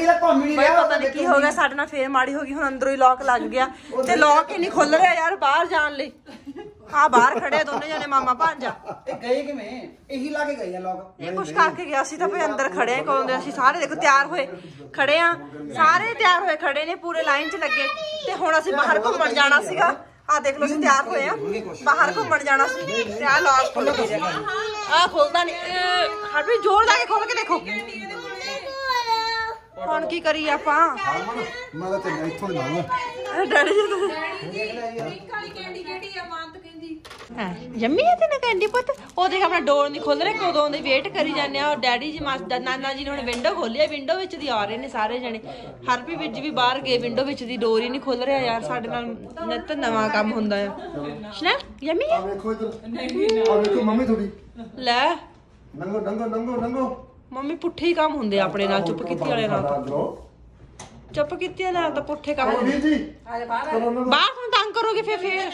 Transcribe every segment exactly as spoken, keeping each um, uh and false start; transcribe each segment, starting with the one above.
पता नहीं की हो गया साडे नाल फिर माड़ी हो गई हुण अंदरों ही लॉक लग गया ते लॉक ही नहीं खुल रहा यार बाहर जान लई हाँ बाहर खड़े दोनों जने मामा भांजा गए किवें ਇਹੀ ਲਾ ਕੇ ਗਏ ਆ ਲੋਕ ਇਹ ਕੁਛ ਕਰਕੇ ਗਿਆ ਸੀ ਤਾਂ ਭਈ ਅੰਦਰ ਖੜੇ ਕੋਂਦੇ ਅਸੀਂ ਸਾਰੇ ਦੇਖੋ ਤਿਆਰ ਹੋਏ ਖੜੇ ਆ ਸਾਰੇ ਤਿਆਰ ਹੋਏ ਖੜੇ ਨੇ ਪੂਰੇ ਲਾਈਨ 'ਚ ਲੱਗੇ ਤੇ ਹੁਣ ਅਸੀਂ ਬਾਹਰ ਘੁੰਮਣ ਜਾਣਾ ਸੀਗਾ ਆ ਦੇਖ ਲਓ ਅਸੀਂ ਤਿਆਰ ਹੋਏ ਆ ਬਾਹਰ ਘੁੰਮਣ ਜਾਣਾ ਸੀ ਤੇ ਆ ਲੌਕ ਖੁੱਲ ਗਿਆ ਆ ਖੁੱਲਦਾ ਨਹੀਂ ਹਰ ਵੀ ਜ਼ੋਰ ਲਾ ਕੇ ਖੋਲ ਕੇ ਦੇਖੋ ਹੁਣ ਕੀ ਕਰੀਏ ਆਪਾਂ ਮੈਂ ਤਾਂ ਤੈਨੂੰ ਇੱਥੋਂ ਲਾਵਾਂ ਡੈਡੀ ਜੀ ਕਾਲੀ ਕੈਂਡੀ ਕਿਹੜੀ ਆ ਮਾਂ ਤਾਂ ਕਹਿੰਦੀ ਹਾਂ ਜੰਮੀ ਹੈ ਤੇ ਨਾ ਕੈਂਡੀ ਪੁੱਤ ਉਹ ਦੇਖ ਆਪਣਾ ਡੋਰ ਨਹੀਂ ਖੁੱਲ ਰਿਹਾ ਕਦੋਂ ਦੇ ਵੇਟ ਕਰੀ ਜਾਂਦੇ ਆ ਡੈਡੀ ਜੀ ਮਾਸਟਰ ਨਾਨਾ ਜੀ ਨੇ ਹੁਣ ਵਿੰਡੋ ਖੋਲੀ ਵਿੰਡੋ ਵਿੱਚ ਦੀ ਆ ਰਹੇ ਨੇ ਸਾਰੇ ਜਣੇ ਹਰਪੀ ਵਿੱਚ ਵੀ ਬਾਹਰ ਗਏ ਵਿੰਡੋ ਵਿੱਚ ਦੀ ਡੋਰ ਹੀ ਨਹੀਂ ਖੁੱਲ ਰਿਹਾ ਯਾਰ ਸਾਡੇ ਨਾਲ ਨਿੱਤ ਨਵਾਂ ਕੰਮ ਹੁੰਦਾ ਆ ਸ਼ਨਾ ਜੰਮੀ ਹੈ ਵੇਖੋ ਇਧਰ ਆ ਵੇਖੋ ਮੰਮੀ ਥੋੜੀ ਲੈ ਨੰਗੋ ਨੰਗੋ ਨੰਗੋ ਨੰਗੋ ਮੰਮੀ ਪੁੱਠੇ ਹੀ ਕੰਮ ਹੁੰਦੇ ਆਪਣੇ ਨਾਲ ਚੁੱਪ ਕੀਤੀ ਵਾਲੇ ਨਾਲ ਚੁੱਪ ਕੀਤੀ ਨਾਲ ਤਾਂ ਪੁੱਠੇ ਕੰਮ ਹੁੰਦੇ ਜੀ ਬਾਹਰ ਨੂੰ ਤੰਗ ਕਰੋਗੇ ਫਿਰ ਫਿਰ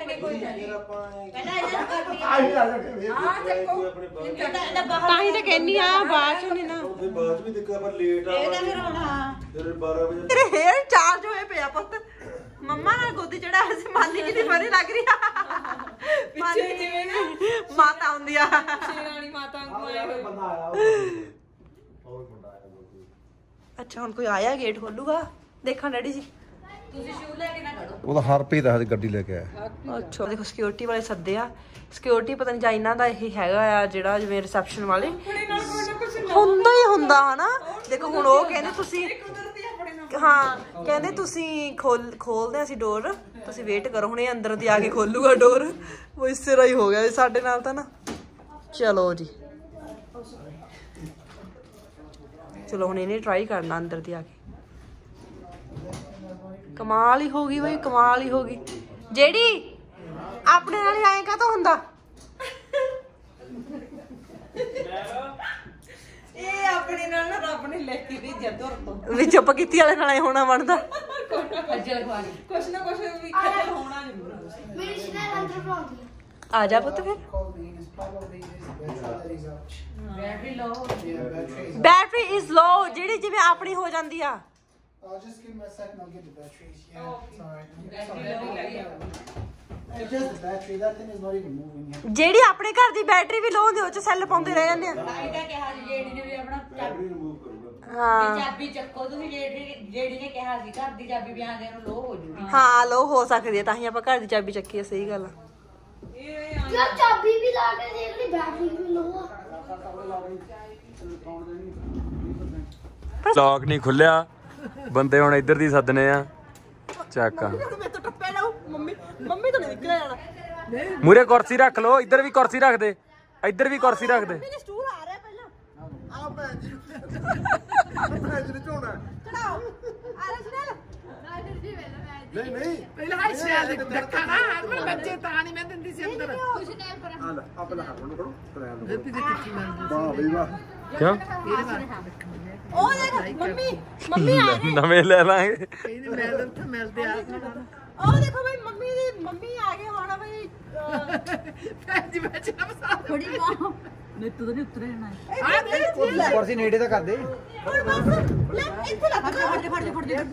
ਤਾਂ ਹੀ ਤਾਂ ਕਹਿੰਨੀ ਆ ਬਾਅਦ ਚ ਨਹੀਂ ਨਾ ਬਾਅਦ ਵੀ ਦੇਖਿਆ ਪਰ ਲੇਟ ਆ ਇਹਦਾ ਫਿਰ ਹੋਣਾ ਫਿਰ ਬਾਰਾਂ ਵਜੇ ਤੇਰੇ ਹੇਅਰ ਚਾਰਜ ਹੋਏ ਪਿਆ ਪੁੱਤ ਮੰਮਾ ਨਾਲ ਗੋਦੀ ਚੜਾ ਸੀ ਮਾਨੀ ਕਿੰਨੀ ਫਰੀ ਲੱਗ ਰਹੀ ਆ ਪਿੱਛੇ ਜਿਵੇਂ ਨਾ ਮਾਤਾ ਆਉਂਦੀ ਆ ਸ਼ੇਰਾਣੀ ਮਾਤਾ ਵਾਂਗੂ ਆਏ ਹੋਏ ਬੰਦਾ ਆਇਆ ਹੋਰ ਮੁੰਡਾ ਆਇਆ ਅੱਛਾ ਹੁਣ ਕੋਈ ਆਇਆ ਗੇਟ ਖੋਲੂਗਾ ਦੇਖਾਂ ਡੈਡੀ ਜੀ ਤੁਸੀਂ ਸ਼ੂ ਲੈ ਕੇ ਨਾ ਖੜੋ ਉਹਦਾ ਹਰਪ੍ਰੀਤ ਆ ਗੱਡੀ ਲੈ ਕੇ ਆਇਆ ਅੱਛਾ ਦੇਖੋ ਸਿਕਿਉਰਿਟੀ ਵਾਲੇ ਸੱਦੇ ਆ ਸਿਕਿਉਰਿਟੀ ਪਤਾ ਨਹੀਂ ਚਾਈਨਾ ਦਾ ਇਹ ਹੈਗਾ ਆ ਜਿਹੜਾ ਜਿਵੇਂ ਰਿਸੈਪਸ਼ਨ ਵਾਲੇ ਹੁੰਦਾ ਹੀ ਹੁੰਦਾ ਹਨਾ ਦੇਖੋ ਹੁਣ ਉਹ ਕਹਿੰਦੇ ਤੁਸੀਂ ਹਾਂ ਕਹਿੰਦੇ ਤੁਸੀਂ ਖੋਲ ਖੋਲਦੇ ਅਸੀਂ ਡੋਰ ਤੁਸੀਂ ਵੇਟ ਕਰੋ ਹੁਣ ਇਹ ਅੰਦਰ ਦੀ ਆ ਕੇ ਖੋਲੂਗਾ ਡੋਰ ਉਹ ਇਸ ਤਰ੍ਹਾਂ ਹੀ ਹੋ ਗਿਆ ਸਾਡੇ ਨਾਲ ਤਾਂ ਨਾ ਚਲੋ ਜੀ ਚਲੋ ਹੁਣ ਇਹਨੇ ਟਰਾਈ ਕਰਨਾ ਅੰਦਰ ਦੀ ਆ ਕੇ ਕਮਾਲ ਹੀ ਹੋ ਗਈ ਬਈ ਕਮਾਲ ਹੀ ਹੋ ਗਈ ਜਿਹੜੀ ਆਪਣੇ ਨਾਲ ਹੀ ਆਏ ਕਾ ਤਾਂ ਹੁੰਦਾ ਇਹ ਆਪਣੇ ਨਾਲ ਨਾ ਰੱਬ ਨੇ ਲੈ ਕੇ ਵੀ ਜਦੋਰ ਤੋਂ ਵੀ ਚੁੱਪ ਕੀਤੀ ਵਾਲੇ ਨਾਲ ਹੋਣਾ ਬਣਦਾ ਖੱਜਲ ਖਵਾਰੀ ਕੁਛ ਨਾ ਕੁਛ ਵੀ ਖੱਜਲ ਹੋਣਾ ਜ਼ਰੂਰ ਮੇਰੀ ਸ਼ਨਾਲ ਅੰਦਰ ਪਾਉਂਦੀ ਆ ਜਾ ਪੁੱਤ ਫਿਰ battery low battery is low ਜਿਹੜੀ ਜਿਵੇਂ ਆਪਣੀ ਹੋ ਜਾਂਦੀ ਆ I'll just give me a second, I'll get the batteries. Yeah, it's alright. It's just the battery, that thing is not even moving yet. ਜਿਹੜੀ ਆਪਣੇ ਘਰ ਦੀ ਬੈਟਰੀ ਵੀ ਲੋ ਹੁੰਦੀ ਉਹ ਚ ਸੈੱਲ ਪਾਉਂਦੇ ਰਹਿ ਜਾਂਦੇ ਆ ਇਹਦਾ ਕਿਹਾ ਸੀ ਜਿਹੜੀ ਨੇ ਵੀ ਆਪਣਾ ਚਾਬੀ ਰਿਮੂਵ ਕਰੂਗਾ ਹਾਂ ਚਾਬੀ ਚੱਕੋ ਤੁਸੀਂ ਜਿਹੜੀ ਜਿਹੜੀ ਨੇ ਕਿਹਾ ਸੀ ਘਰ ਦੀ ਚਾਬੀ ਵੀ ਆਂਦੇ ਨੂੰ ਲੋ ਹੋ ਜੂਗੀ ਹਾਂ ਲੋ ਹੋ ਸਕਦੀ ਹੈ ਤਾਂ ਹੀ ਆਪਾਂ ਘਰ ਦੀ ਚਾਬੀ ਚੱਕੀ ਆ ਸਹੀ ਗੱਲ ਆ ਯਾਰ ਚਾਬੀ ਵੀ ਲਾ ਕੇ ਦੇਖ ਲਈ ਬੈਟਰੀ ਵੀ ਲੋ ਆ ਲੌਕ ਨਹੀਂ ਖੁੱਲਿਆ ਬੰਦੇ ਹੁਣ ਇੱਧਰ ਦੀ ਸੱਦਨੇ ਆ ਚੱਕ ਮੈਂ ਤਾਂ ਟੱਪੇ ਲਾਉ ਮੰਮੀ ਮੰਮੀ ਤੋਂ ਨਹੀਂ ਨਿਕਲਿਆ ਜਾਣਾ ਮੂਰੇ ਕੁਰਸੀ ਰੱਖ ਲੋ ਇੱਧਰ ਵੀ ਕੁਰਸੀ ਰੱਖ ਦੇ ਇੱਧਰ ਵੀ ਕੁਰਸੀ ਰੱਖ ਦੇ ਮੇਰੇ ਸਟੂਲ ਆ ਰਿਹਾ ਪਹਿਲਾਂ ਆ ਮੈਂ ਜੀ ਝੋਣਾ ਚੜਾਓ ਆ ਰਿਹਾ ਸੁਣਾਲ ਨਹੀਂ ਨਹੀਂ ਪਹਿਲਾਂ ਹਾਈ ਸ਼ਾਇਦ ਧੱਕਾ ਨਾ ਹਰ ਬੱਚੇ ਤਾਂ ਨਹੀਂ ਮੈਂ ਦਿੰਦੀ ਸੀ ਅੰਦਰ ਕੁਛ ਨਹੀਂ ਪਰ ਆ ਲੈ ਆਪਣਾ ਹੱਥ ਨੂੰ ਕਰੋ ਤਰਿਆ ਲੋ ਰੱਬੀ ਦੇ ਕਿੱਥੇ ਮੰਨ ਵਾਹ ਬਈ ਵਾਹ ਕਿਉਂ ਉਹ ਦੇਖ ਮੰਮੀ ਮੰਮੀ ਆ ਗਏ ਨਵੇਂ ਲੈ ਲਾਂਗੇ ਇਹਨੇ ਮਿਲਦੇ ਉੱਥੇ ਮਿਲਦੇ ਆ ਉਹ ਦੇਖੋ ਬਈ ਮੰਮੀ ਦੀ ਮੰਮੀ ਆ ਗਏ ਹੁਣ ਬਈ ਭੈਣ ਜੀ ਬੱਚੇ ਨਾ ਬਸਾ ਥੋੜੀ ਮਾਂ ਨਹੀਂ ਤੂੰ ਤਾਂ ਨਹੀਂ ਉਤਰੇ ਨਾ ਆ ਦੇ ਕੁਰਸੀ ਨੇੜੇ ਤਾਂ ਕਰ ਦੇ ਹੁਣ ਬਸ ਲੈ ਇੱਥੇ ਲੱਗ ਫੜ ਦੇ ਫੜ ਦੇ ਫੜ ਦੇ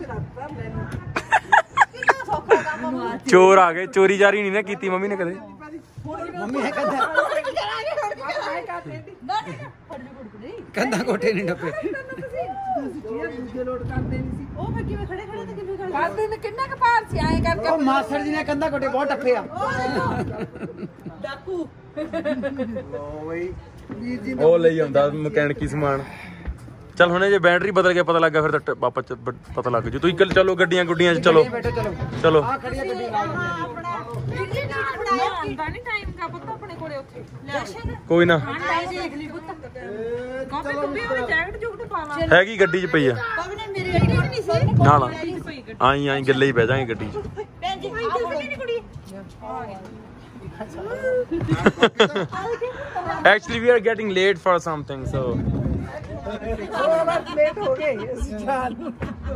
ਕਿੰਨਾ ਸੌਖਾ ਕੰਮ ਆ ਚੋਰ ਆ ਗਏ ਚੋਰੀ ਜਾਰੀ ਨਹੀਂ ਨਾ ਕੀਤੀ ਮੰਮੀ ਨੇ ਕਦੇ ਮੰਮੀ ਹੈ ਕੰਧਾ ਕੰਧਾ ਕੋਠੇ ਨਹੀਂ ਡੱਪੇ ਦੂਜੇ ਲੋਡ ਕਰਦੇ ਨਹੀਂ ਸੀ ਉਹ ਫਿਰ ਕਿਵੇਂ ਖੜੇ ਖੜੇ ਤੇ ਕਿਵੇਂ ਖੜੇ ਕਰਦੇ ਨੇ ਕਿੰਨਾ ਕੁ ਭਾਰ ਸੀ ਆਏ ਕਰਕੇ ਉਹ ਮਾਸਟਰ ਜੀ ਨੇ ਕੰਧਾ ਕੋਠੇ ਬਹੁਤ ਟੱਪੇ ਆ ਡਾਕੂ ਲੋ ਬਈ ਵੀਰ ਜੀ ਉਹ ਲਈ ਆਉਂਦਾ ਮਕੈਨਿਕੀ ਸਮਾਨ ਚੱਲ ਹੁਣੇ ਜੇ ਬੈਟਰੀ ਬਦਲ ਗਿਆ ਪਤਾ ਲੱਗਾ ਫਿਰ ਤਾਂ ਵਾਪਸ ਚ ਬ- ਪਤਾ ਲੱਗ ਜੂ ਤੁਸੀਂ ਚਲੋ ਗੱਡੀਆਂ ਗੁੱਡੀਆਂ ਚ ਚਲੋ ਬੈਠੋ ਚਲੋ ਚਲੋ ਆ ਖੜੀ ਆ ਗੱਡੀ ਨਾਲ ਵੀਰ ਜੀ ਨੇ ਫੜਾਇਆ ਆਂਦਾ ਨਹੀਂ ਟਾਈਮ ਦਾ ਪੁੱਤ ਆਪਣੇ ਕੋਲੇ ਉੱਥੇ ਲੈ ਕੋਈ ਨਾ ਆਂਦਾ ਦੇਖ ਲਈ ਪੁੱਤ ਕਾਪੀ ਕੁੱਪੀ ਉਹਨੇ ਜੈਕਟ ਜੁਕਟ ਪਾ ਲਾ ਹੈਗੀ ਗੱਡੀ ਚ ਪਈ ਆ ਬਾਬੂ ਨੇ ਮੇਰੇ ਗੱਡੀ ਵੀ ਨਹੀਂ ਸੀ ਨਾ ਨਾ ਆਈ ਆਈ ਗੱਲੇ ਹੀ ਬਹਿ ਜਾਾਂਗੇ ਗੱਡੀ ਚ ਭੈਣ ਜੀ ਆਈ ਗੱਡੀ ਨਹੀਂ ਕੁੜੀ actually we are getting late for something so ਬਸ ਲੇਟ ਹੋ ਗਏ ਅਸੀਂ ਜਾਣ ਨੂੰ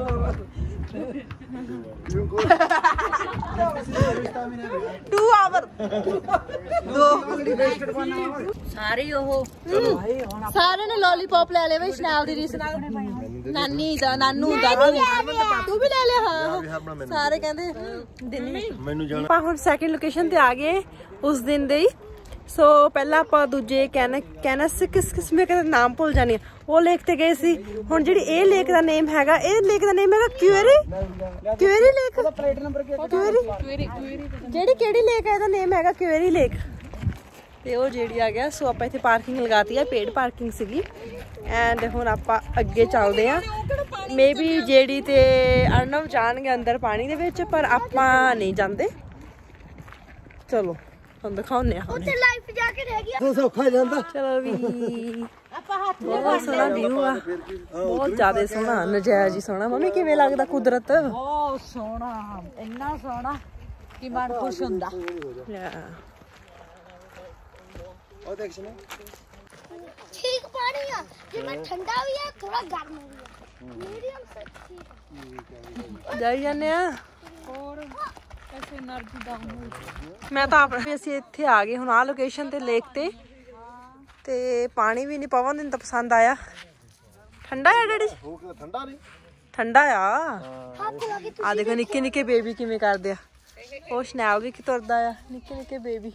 टू आवर दो ਸਾਰੇ ਉਹ सारे ने लॉलीपॉप ले ले भाई शनाल दी रीस नाल ਨਾਨੀ ਦਾ ਨਾਨੂ ਦਾਦੂ ਤੂੰ ਵੀ ਲੈ ਲਿਆ ਹਾਂ ਸਾਰੇ ਕਹਿੰਦੇ ਦਿਨ ਮੈਨੂੰ ਜਾਣਾ ਆਪਾਂ ਹੁਣ ਸੈਕਿੰਡ ਲੋਕੇਸ਼ਨ ਤੇ ਆ ਗਏ ਉਸ ਦਿਨ ਦੇ ਹੀ। ਸੋ ਪਹਿਲਾਂ ਆਪਾਂ ਦੂਜੇ ਕੈਨ ਕੈਨਸ ਕਿਸ ਕਿਸਮੇ ਦਾ ਨਾਮ ਭੁੱਲ ਜਾਣੀ ਉਹ ਲੇਕ ਤੇ ਗਏ ਸੀ। ਹੁਣ ਜਿਹੜੀ ਇਹ ਲੇਕ ਦਾ ਨੇਮ ਹੈਗਾ ਇਹ ਲੇਕ ਦਾ ਨੇਮ ਹੈਗਾ ਕਿਊਰੀ ਕਿਊਰੀ ਲੇਕ ਕਿਊਰੀ ਜਿਹੜੀ ਕਿਹੜੀ ਲੇਕ ਹੈ ਇਹਦਾ ਨੇਮ ਹੈਗਾ ਕਿਊਰੀ ਲੇਕ ਤੇ ਉਹ ਜਿਹੜੀ ਆ ਗਿਆ। ਸੋ ਆਪਾਂ ਇੱਥੇ ਪਾਰਕਿੰਗ ਲਗਾਤੀ ਹੈ ਪੇਡ ਪਾਰਕਿੰਗ ਸੀਗੀ ਐਂਡ ਹੁਣ ਆਪਾਂ ਅੱਗੇ ਚੱਲਦੇ ਆ। ਮੇ ਬੀ ਜਿਹੜੀ ਤੇ ਅਰਨਵ ਜਾਣਗੇ ਅੰਦਰ ਪਾਣੀ ਦੇ ਵਿੱਚ ਪਰ ਆਪਾਂ ਨਹੀਂ ਜਾਂਦੇ। ਚਲੋ ਤੁਹਾਨੂੰ ਦਿਖਾਉਂਦੇ ਆ ਉੱਥੇ ਲਾਈਫ ਜਾ ਕੇ ਰਹਿ ਗਿਆ ਤੂੰ ਸੌਖਾ ਜਾਂਦਾ ਚਲੋ ਵੀ ਬਹੁਤ ਸੋਹਣਾ ਵਿਊ ਆ ਬਹੁਤ ਜ਼ਿਆਦਾ ਸੋਹਣਾ ਨਜਾਇਜ਼ ਹੀ ਸੋਹਣਾ। ਮੰਮੀ ਕਿਵੇਂ ਲੱਗਦਾ ਕੁਦਰਤ? ਬਹੁਤ ਸੋਹਣਾ ਇੰਨਾ ਸੋਹਣਾ ਕਿ ਮਨ ਖੁਸ਼ ਹੁੰਦਾ। ਉਹ ਦੇਖ ਸੁਣ ਠੀਕ ਪਾਣੀ ਆ ਜਿਵੇਂ ਠੰਡਾ ਵੀ ਆ ਥੋੜਾ ਗਰਮ ਵੀ ਆ ਮੀਡੀਅਮ ਸੇ ਠੀਕ ਜਾਈ ਜਾਂਦੇ ਆ ਮੈਂ ਤਾਂ ਆਪ ਅਸੀਂ ਇੱਥੇ ਆ ਗਏ ਹੁਣ ਆ ਲੋਕੇਸ਼ਨ ਤੇ ਲੇਕ ਤੇ ਤੇ ਪਾਣੀ ਵੀ ਨਹੀਂ ਪਵਨ ਦਿਨ ਤਾਂ ਪਸੰਦ ਆਇਆ। ਠੰਡਾ ਆ ਡੈਡੀ ਠੰਡਾ ਨਹੀਂ ਠੰਡਾ ਆ। ਹੱਥ ਲਾ ਕੇ ਆ ਦੇਖੋ ਨਿੱਕੇ ਨਿੱਕੇ ਬੇਬੀ ਕਿਵੇਂ ਕਰਦੇ ਆ। ਉਹ ਸ਼ਨੈਲ ਵੀ ਕਿ ਤੁਰਦਾ ਆ ਨਿੱਕੇ ਨਿੱਕੇ ਬੇਬੀ।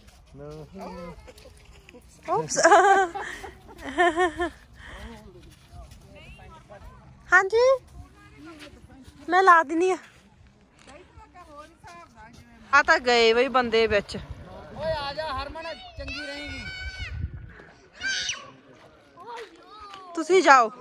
ਹਾਂਜੀ ਮੈਂ ਲਾ ਦਿੰਨੀ ਆ ਆ ਤਾਂ ਗਏ ਬਈ ਬੰਦੇ ਵਿੱਚ। ਓਏ ਆ ਜਾ ਹਰਮਨ ਚੰਗੀ ਰਹੇਗੀ। ਤੁਸੀਂ ਜਾਓ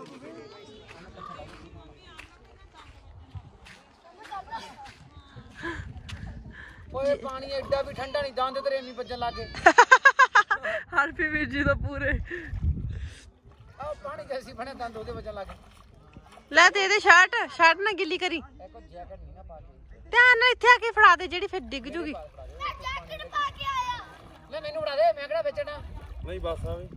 ਓਏ ਪਾਣੀ ਐਡਾ ਵੀ ਠੰਡਾ ਨਹੀਂ ਦੰਦ ਤੇਰੇ ਨਹੀਂ ਵੱਜਣ ਲੱਗੇ। ਹਰਪੀ ਵੀਰ ਜੀ ਤਾਂ ਪੂਰੇ ਆ ਪਾਣੀ ਜੈਸੀ ਬਣੇ ਦੰਦ ਉਹਦੇ ਵੱਜਣ ਲੱਗੇ। ਲੈ ਦੇ ਦੇ ਸ਼ਰਟ ਸ਼ਰਟ ਨਾ ਗਿੱਲੀ ਕਰੀ ਦੇਖੋ ਜੈਕਟ ਨਹੀਂ ਨਾ ਪਾ ਕੇ ਧਿਆਨ ਨਾਲ ਇੱਥੇ ਆ ਕੇ ਫੜਾ ਦੇ ਜਿਹੜੀ ਫਿਰ ਡਿੱਗ ਜੂਗੀ। ਮੈਂ ਜੈਕਟ ਪਾ ਕੇ ਆਇਆ ਲੈ ਮੈਨੂੰ ਫੜਾ ਦੇ ਮੈਂ ਕਿਹੜਾ ਵੇਚਣਾ। ਨਹੀਂ ਬਸ ਆਵੇਂ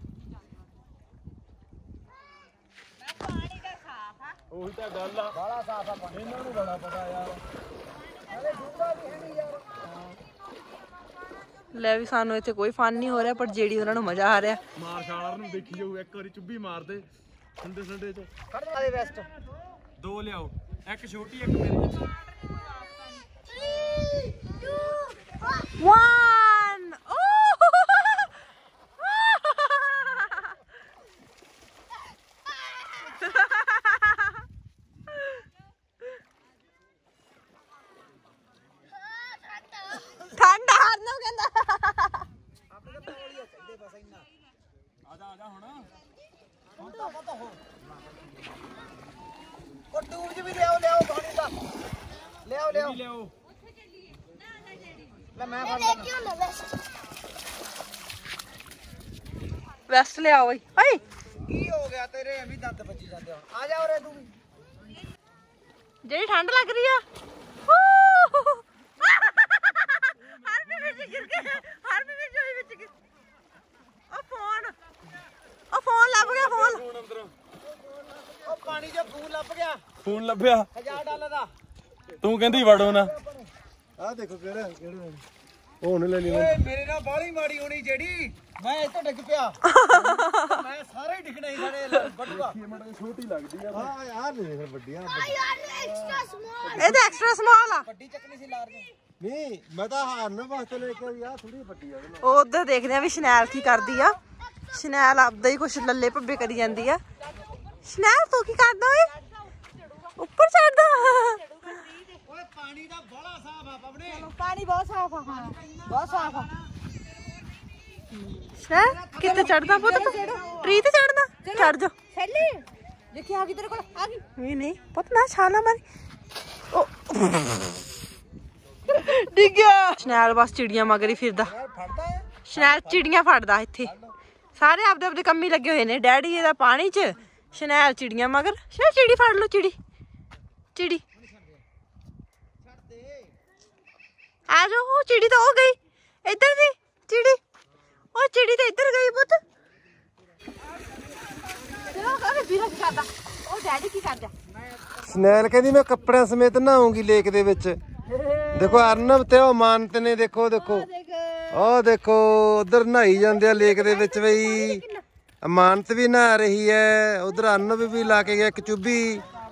ਪਾਣੀ ਦਾ ਸਾਫ ਆ ਉਹੀ ਤਾਂ ਗੱਲ ਆ ਬਾਲਾ ਸਾਫ ਆ ਪਾਣੀ। ਇਹਨਾਂ ਨੂੰ ਬੜਾ ਪਤਾ ਯਾਰ ਅਰੇ ਡੂੰਗਾ ਵੀ ਹੈ ਨਹੀਂ ਯਾਰ। ਲੈ ਵੀ ਸਾਨੂੰ ਇੱਥੇ ਕੋਈ ਫਨ ਨਹੀਂ ਹੋ ਰਿਹਾ ਪਰ ਜਿਹੜੀ ਉਹਨਾਂ ਨੂੰ ਮਜ਼ਾ ਆ ਰਿਹਾ। ਮਾਰ ਛਾਲਰ ਨੂੰ ਦੇਖੀ ਜਾਊ ਇੱਕ ਵਾਰੀ ਚੁੱਭੀ ਮਾਰਦੇ ਠੰਡੇ ਠੰਡੇ ਚ ਖੜ ਜਾ ਦੇ ਵੈਸਟ ਦੋ ਲਿਆਓ ਇੱਕ ਛੋਟੀ ਇੱਕ ਮੇਰੇ ਚ One! ਠੰਡਾ ਹਰਨੋਂ ਕਹਿੰਦਾ ਆ ਜਾ ਆ ਜਾ ਹੁਣ ਉਹ ਟੂਬ ਚ ਵੀ ਲਿਆਓ ਲਿਆਓ ਪਾਣੀ ਦਾ ਲਿਆਓ ਲਿਆਓ ਲਿਆਓ ਲੈ ਮੈਂ ਮੈਂ ਫੜ ਲੈ ਕੇ ਆਉਣਾ ਵੈਸਟ ਵੈਸਟ ਲਿਆਓ ਓਏ ਓਏ ਕੀ ਹੋ ਗਿਆ ਤੇਰੇ ਐਵੇਂ ਦੰਦ ਵੱਜੀ ਜਾਂਦੇ ਹੁਣ। ਆ ਜਾ ਉਰੇ ਤੂੰ ਵੀ। ਜਿਹੜੀ ਠੰਡ ਲੱਗ ਰਹੀ ਆ ਹਰਮੀ ਵਿੱਚ ਗਿਰ ਕੇ ਹਰਮੀ ਵਿੱਚ ਹੋਈ ਵਿੱਚ ਗਿਰ ਉਹ ਫੋਨ ਉਹ ਫੋਨ ਲੱਭ ਗਿਆ ਫੋਨ ਉਹ ਪਾਣੀ 'ਚ ਫੂਲ ਲੱਭ ਗਿਆ ਫੋਨ ਲੱਭਿਆ ਹਜ਼ਾਰ ਡਾਲਰ ਦਾ। ਤੂੰ ਕਹਿੰਦੀ ਵੜੋ ਨਾ ਆ ਦੇਖੋ ਕਿਹੜਾ ਕਿਹੜਾ ਉਹ ਉਹਨੇ ਲੈ ਲਈ ਓਏ ਮੇਰੇ ਨਾਲ ਬਾਹਲੀ ਮਾੜੀ ਹੋਣੀ ਜਿਹੜੀ ਮੈਂ ਇੱਥੇ ਡਿੱਗ ਪਿਆ ਮੈਂ ਸਾਰੇ ਹੀ ਡਿੱਗਣਾ ਹੀ ਸਾਡੇ ਵੱਡੂਆ। ਛੋਟੀ ਲੱਗਦੀ ਆ ਹਾਂ ਯਾਰ ਨਹੀਂ ਵੱਡੀਆਂ ਆ ਯਾਰ ਐਕਸਟਰਾ ਸਮਾਲ ਇਹ ਤਾਂ ਐਕਸਟਰਾ ਸਮਾਲ ਆ। ਵੱਡੀ ਚੱਕਣੀ ਸੀ ਲਾਰ ਦੀ। ਨਹੀਂ ਮੈਂ ਤਾਂ ਹਾਰਨ ਵਾਸਤੇ ਲੈ ਕੇ ਆਈ ਆ ਥੋੜੀ ਵੱਡੀ ਆ ਉਹਦੇ ਨਾਲ ਉਹ ਉਧਰ ਦੇਖਦੇ ਆ ਵੀ ਸ਼ਨੈਲ ਕੀ ਕਰਦੀ ਆ। ਸ਼ਨੈਲ ਆਪਦਾ ਹੀ ਕੁਛ ਲੱਲੇ ਭੱਬੇ ਕਰੀ ਜਾਂਦੀ ਆ। ਸ਼ਨੈਲ ਤੂੰ ਕੀ ਕਰਦਾ ਓਏ ਉੱਪਰ ਚੜਦਾ। ਓਏ ਪਾਣੀ ਦਾ ਬੜਾ ਸਾਫ ਆ ਪਵਨੇ। ਪਾਣੀ ਬਹੁਤ ਸਾਫ ਆ ਹਾਂ ਬਹੁਤ ਸਾਫ ਆ। ਸ਼ਨੈਲ ਕਿੱਥੇ ਚੜਦਾ ਪੁੱਤ ਤੂੰ ਟਰੀ ਤੇ ਚੜਦਾ ਚੜ ਜਾ ਸੈਲੀ ਦੇਖੀ ਆ ਗਈ ਤੇਰੇ ਕੋਲ ਆ ਗਈ। ਨਹੀਂ ਨਹੀਂ ਪੁੱਤ ਨਾ ਛਾਲਾ ਮਾਰੀ ਉਹ ਡਿੱਗ ਗਿਆ। ਸ਼ਨੈਲ ਬਸ ਚਿੜੀਆਂ ਮਗਰ ਹੀ ਫਿਰਦਾ। ਫੜਦਾ ਹੈ ਸ਼ਨੈਲ ਚਿੜੀਆਂ ਫੜਦਾ ਇੱਥੇ ਸਾਰੇ ਆਪਦੇ ਆਪਦੇ ਕੰਮੀ ਲੱਗੇ ਹੋਏ ਨੇ। ਡੈਡੀ ਇਹਦਾ ਪਾਣੀ 'ਚ ਸ਼ਨੈਲ ਚਿੜੀਆਂ ਮਗਰ। ਸ਼ਨੈਲ ਚਿੜੀ ਫੜ ਲਓ ਚਿੜੀ ਚਿੜੀ ਆ ਜਾਓ। ਉਹ ਚਿੜੀ ਤਾਂ ਉਹ ਗਈ ਇੱਧਰ ਦੀ ਚਿੜੀ ਉਹ ਚਿੜੀ ਤਾਂ ਇੱਧਰ ਗਈ ਪੁੱਤ। ਚਲੋ ਕਰੇ ਵੀਰਾ ਕੀ ਕਰਦਾ ਉਹ ਡੈਡੀ ਕੀ ਕਰਦਾ। ਸਨੈਲ ਕਹਿੰਦੀ ਮੈਂ ਕੱਪੜਿਆਂ ਸਮੇਤ ਨਹਾਉਂਗੀ ਲੇਕ ਦੇ ਵਿੱਚ। ਦੇਖੋ ਅਰਨਬ ਤੇ ਉਹ ਮਾਨਤ ਨੇ ਦੇਖੋ ਦੇਖੋ ਉਹ ਦੇਖੋ ਉਧਰ ਨਹਾਈ ਜਾਂਦੇ ਆ ਲੇਕ ਦੇ ਵਿੱਚ ਬਈ। ਅਮਾਨਤ ਵੀ ਨਹਾ ਰਹੀ ਹੈ ਉਧਰ ਅਰਨਬ ਵੀ ਲਾ ਕੇ ਗਿਆ ਇੱਕ ਚੁੱਭੀ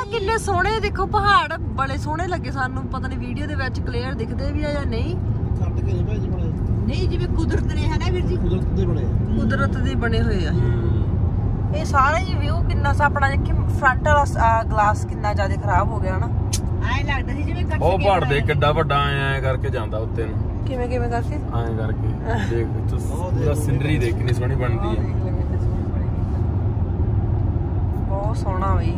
ਕਿੰਨੇ ਸੋਹਣੇ ਦੇਖੋ ਪਹਾੜ, ਬੜੇ ਸੋਹਣੇ ਲੱਗੇ ਸਾਨੂੰ। ਪਤਾ ਨਹੀਂ ਵੀਡੀਓ ਦੇ ਵਿੱਚ ਕਲੀਅਰ ਦਿਖਦੇ ਵੀ ਆ ਜਾਂ ਨਹੀਂ। ਕੱਟ ਕੇ ਨਹੀਂ ਭੇਜ ਬਣੇ ਨਹੀਂ ਜਿਵੇਂ ਕੁਦਰਤ ਨੇ ਹੈ ਨਾ ਵੀਰ ਜੀ, ਕੁਦਰਤ ਦੇ ਬਣੇ ਕੁਦਰਤ ਦੇ ਬਣੇ ਹੋਏ ਆ ਇਹ ਸਾਰੇ। ਜੀ ਵਿਊ ਕਿੰਨਾ ਸਾ ਆਪਣਾ ਦੇਖੀ, ਫਰੰਟ ਵਾਲਾ ਗਲਾਸ ਕਿੰਨਾ ਜ਼ਿਆਦਾ ਖਰਾਬ ਹੋ ਗਿਆ ਨਾ। ਐਂ ਲੱਗਦਾ ਸੀ ਜਿਵੇਂ ਕੱਟ ਉਹ ਪਹਾੜ ਦੇ ਕਿੱਡਾ ਵੱਡਾ ਐ ਕਰਕੇ ਜਾਂਦਾ ਉੱਤੇ ਨੂੰ। ਕਿਵੇਂ ਕਿਵੇਂ ਕਰਕੇ ਐਂ ਕਰਕੇ ਦੇਖ ਪੂਰਾ ਸਿਨਰੀ ਦੇਖ ਕਿੰਨੀ ਸੋਹਣੀ ਬਣਦੀ ਹੈ। ਬਹੁਤ ਸੋਹਣਾ ਬਈ।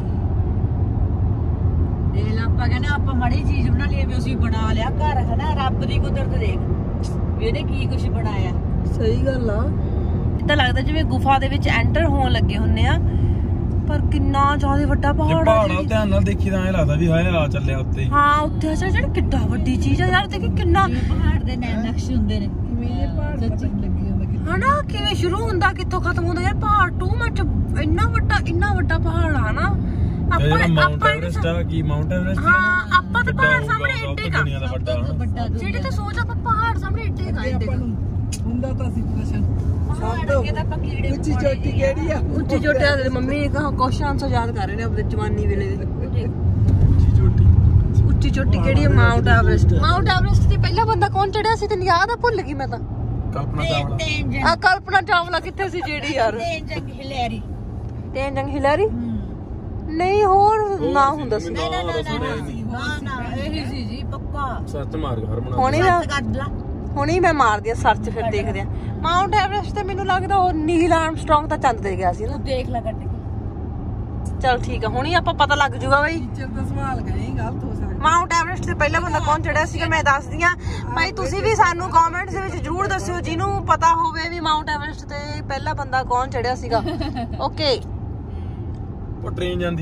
ਦੇਖ ਲਾ, ਆਪਾਂ ਕਹਿੰਦੇ ਆਪਾਂ ਮਾੜੀ ਚੀਜ਼ ਬਣਾ ਲਈ ਵੀ ਅਸੀਂ ਬਣਾ ਲਿਆ ਘਰ ਹੈ ਨਾ। ਰੱਬ ਦੀ ਕੁਦਰਤ ਦੇਖ ਵੀ ਇਹਨੇ ਕੀ ਕੁਝ ਬਣਾਇਆ। ਸਹੀ ਗੱਲ ਆ। ਇਦਾਂ ਲੱਗਦਾ ਜਿਵੇਂ ਗੁਫਾ ਦੇ ਵਿੱਚ ਐਂਟਰ ਹੋਣ ਲੱਗੇ ਹੁੰਨੇ ਆ, ਪਰ ਕਿੰਨਾ ਜ਼ਿਆਦਾ ਵੱਡਾ ਪਹਾੜ ਆ। ਪਹਾੜ ਧਿਆਨ ਨਾਲ ਦੇਖੀ ਤਾਂ ਐ ਲੱਗਦਾ ਵੀ ਹਾਏ ਆ ਚੱਲਿਆ ਉੱਤੇ। ਹਾਂ ਉੱਥੇ ਅੱਛਾ ਜਿਹੜਾ ਕਿੱਡਾ ਵੱਡੀ ਚੀਜ਼ ਆ ਯਾਰ, ਦੇਖੀ ਕਿੰਨਾ ਪਹਾੜ ਦੇ ਨਕਸ਼ ਹੁੰਦੇ ਨੇ ਕਿਵੇਂ ਇਹ ਪਹਾੜ ਸੱਚੀ ਲੱਗੀ ਹੁੰਦਾ ਹਨਾ, ਕਿਵੇਂ ਸ਼ੁਰੂ ਹੁੰਦਾ ਕਿੱਥੋਂ ਖਤਮ ਹੁੰਦਾ ਯਾਰ। ਪਹਾੜ ਟੂ ਮੱਚ ਇੰਨਾ ਵੱਡਾ, ਇੰਨਾ ਵੱਡਾ ਪਹਾੜ ਆ ਨਾ। ਆਪਾਂ ਮਾਊਂਟ ਐਵਰੈਸਟ ਆ ਕੀ ਮਾਊਂਟ ਐਵਰੈਸਟ। ਹਾਂ ਆਪਾਂ ਤੇ ਪਹਾੜ ਸਾਹਮਣੇ ਏਡੇ ਕਾ ਦੁਨੀਆ ਦਾ ਵੱਡਾ ਵੱਡਾ ਜਿਹੜੇ ਤੇ ਸੋਚ ਆਪਾਂ ਪਹਾੜ ਸਾਹਮਣੇ ਏਡੇ ਕਾ ਏਡੇ ਹੁੰਦਾ ਤਾਂ ਸੀ ਪ੍ਰਸ਼ਨ ਅੱਗੇ ਤਾਂ ਆਪਾਂ ਕੀੜੇ ਉੱਚੀ ਚੋਟੀ ਕਿਹੜੀ ਆ? ਉੱਚੀ ਚੋਟਿਆਂ ਦੇ ਮੰਮੀ ਕਹਾ ਕੁਐਸਚਨ ਆਨਸਰ ਯਾਦ ਕਰ ਰਹੇ ਨੇ ਆਪਣੇ ਜਵਾਨੀ ਵੇਲੇ ਦੇ। ਉੱਚੀ ਚੋਟੀ ਉੱਚੀ ਚੋਟੀ ਕਿਹੜੀ ਹੈ? Mount Everest. ਮਾਊਂਟ ਐਵਰੈਸਟ ਤੇ ਪਹਿਲਾ ਬੰਦਾ ਕੌਣ ਚੜਿਆ ਸੀ ਤੈਨੂੰ ਯਾਦ ਆ? ਭੁੱਲ ਗਈ ਮੈਂ ਤਾਂ। ਕਲਪਨਾ ਚਾਵਲਾ। ਤੇਂਜੰਗ ਆ ਕਲਪਨਾ ਚਾਵਲਾ ਕਿੱਥੇ ਸੀ ਜਿਹੜੀ ਯਾਰ? ਤੇਂਜੰਗ ਹਿਲੈਰੀ। ਤੇਂਜੰਗ ਹਿਲੈਰੀ ਨਹੀਂ, ਹੋਰ ਨਾ ਹੁੰਦਾ ਸੀ। ਨਾ ਨਾ ਨਾ ਇਹੀ ਸੀ ਜੀ ਪੱਕਾ। ਸੱਚ ਮਾਰ ਹਰ ਬਣਾ ਹੁਣੀ ਕੱਢ ਲਾ ਹੁਣੀ ਮੈਂ ਮਾਰਦੀ ਆ ਸਰਚ, ਫਿਰ ਦੇਖਦੇ ਆ। ਮਾਊਂਟ ਐਵਰੈਸਟ ਤੇ ਮੈਨੂੰ ਲੱਗਦਾ ਉਹ ਨੀਲ ਆਰਮਸਟਰੋਂਗ ਤਾਂ ਚੰਦ ਤੇ ਗਿਆ ਸੀ ਨਾ। ਦੇਖ ਲੈ ਕੱਢ ਕੇ। ਚਲ ਠੀਕ ਆ, ਹੁਣੀ ਆਪਾਂ ਪਤਾ ਲੱਗ ਜੂਗਾ ਬਈ। ਟੀਚਰ ਦਾ ਸਵਾਲ ਕਰੇ ਗਲਤ ਹੋ ਸਕਦਾ। ਮਾਊਂਟ ਐਵਰੈਸਟ ਤੇ ਪਹਿਲਾ ਬੰਦਾ ਕੌਣ ਚੜਿਆ ਸੀਗਾ ਮੈਂ ਦੱਸਦੀ ਆ ਭਾਈ। ਤੁਸੀਂ ਵੀ ਸਾਨੂੰ ਕਮੈਂਟਸ ਦੇ ਵਿੱਚ ਜਰੂਰ ਦੱਸਿਓ ਜਿਹਨੂੰ ਪਤਾ ਹੋਵੇ ਵੀ ਮਾਊਂਟ ਐਵਰੈਸਟ ਤੇ ਪਹਿਲਾ ਬੰਦਾ ਕੌਣ ਚੜਿਆ ਸੀਗਾ। ਓਕੇ। ਉਹ ਟ੍ਰੇਨ ਜਾਂਦੀ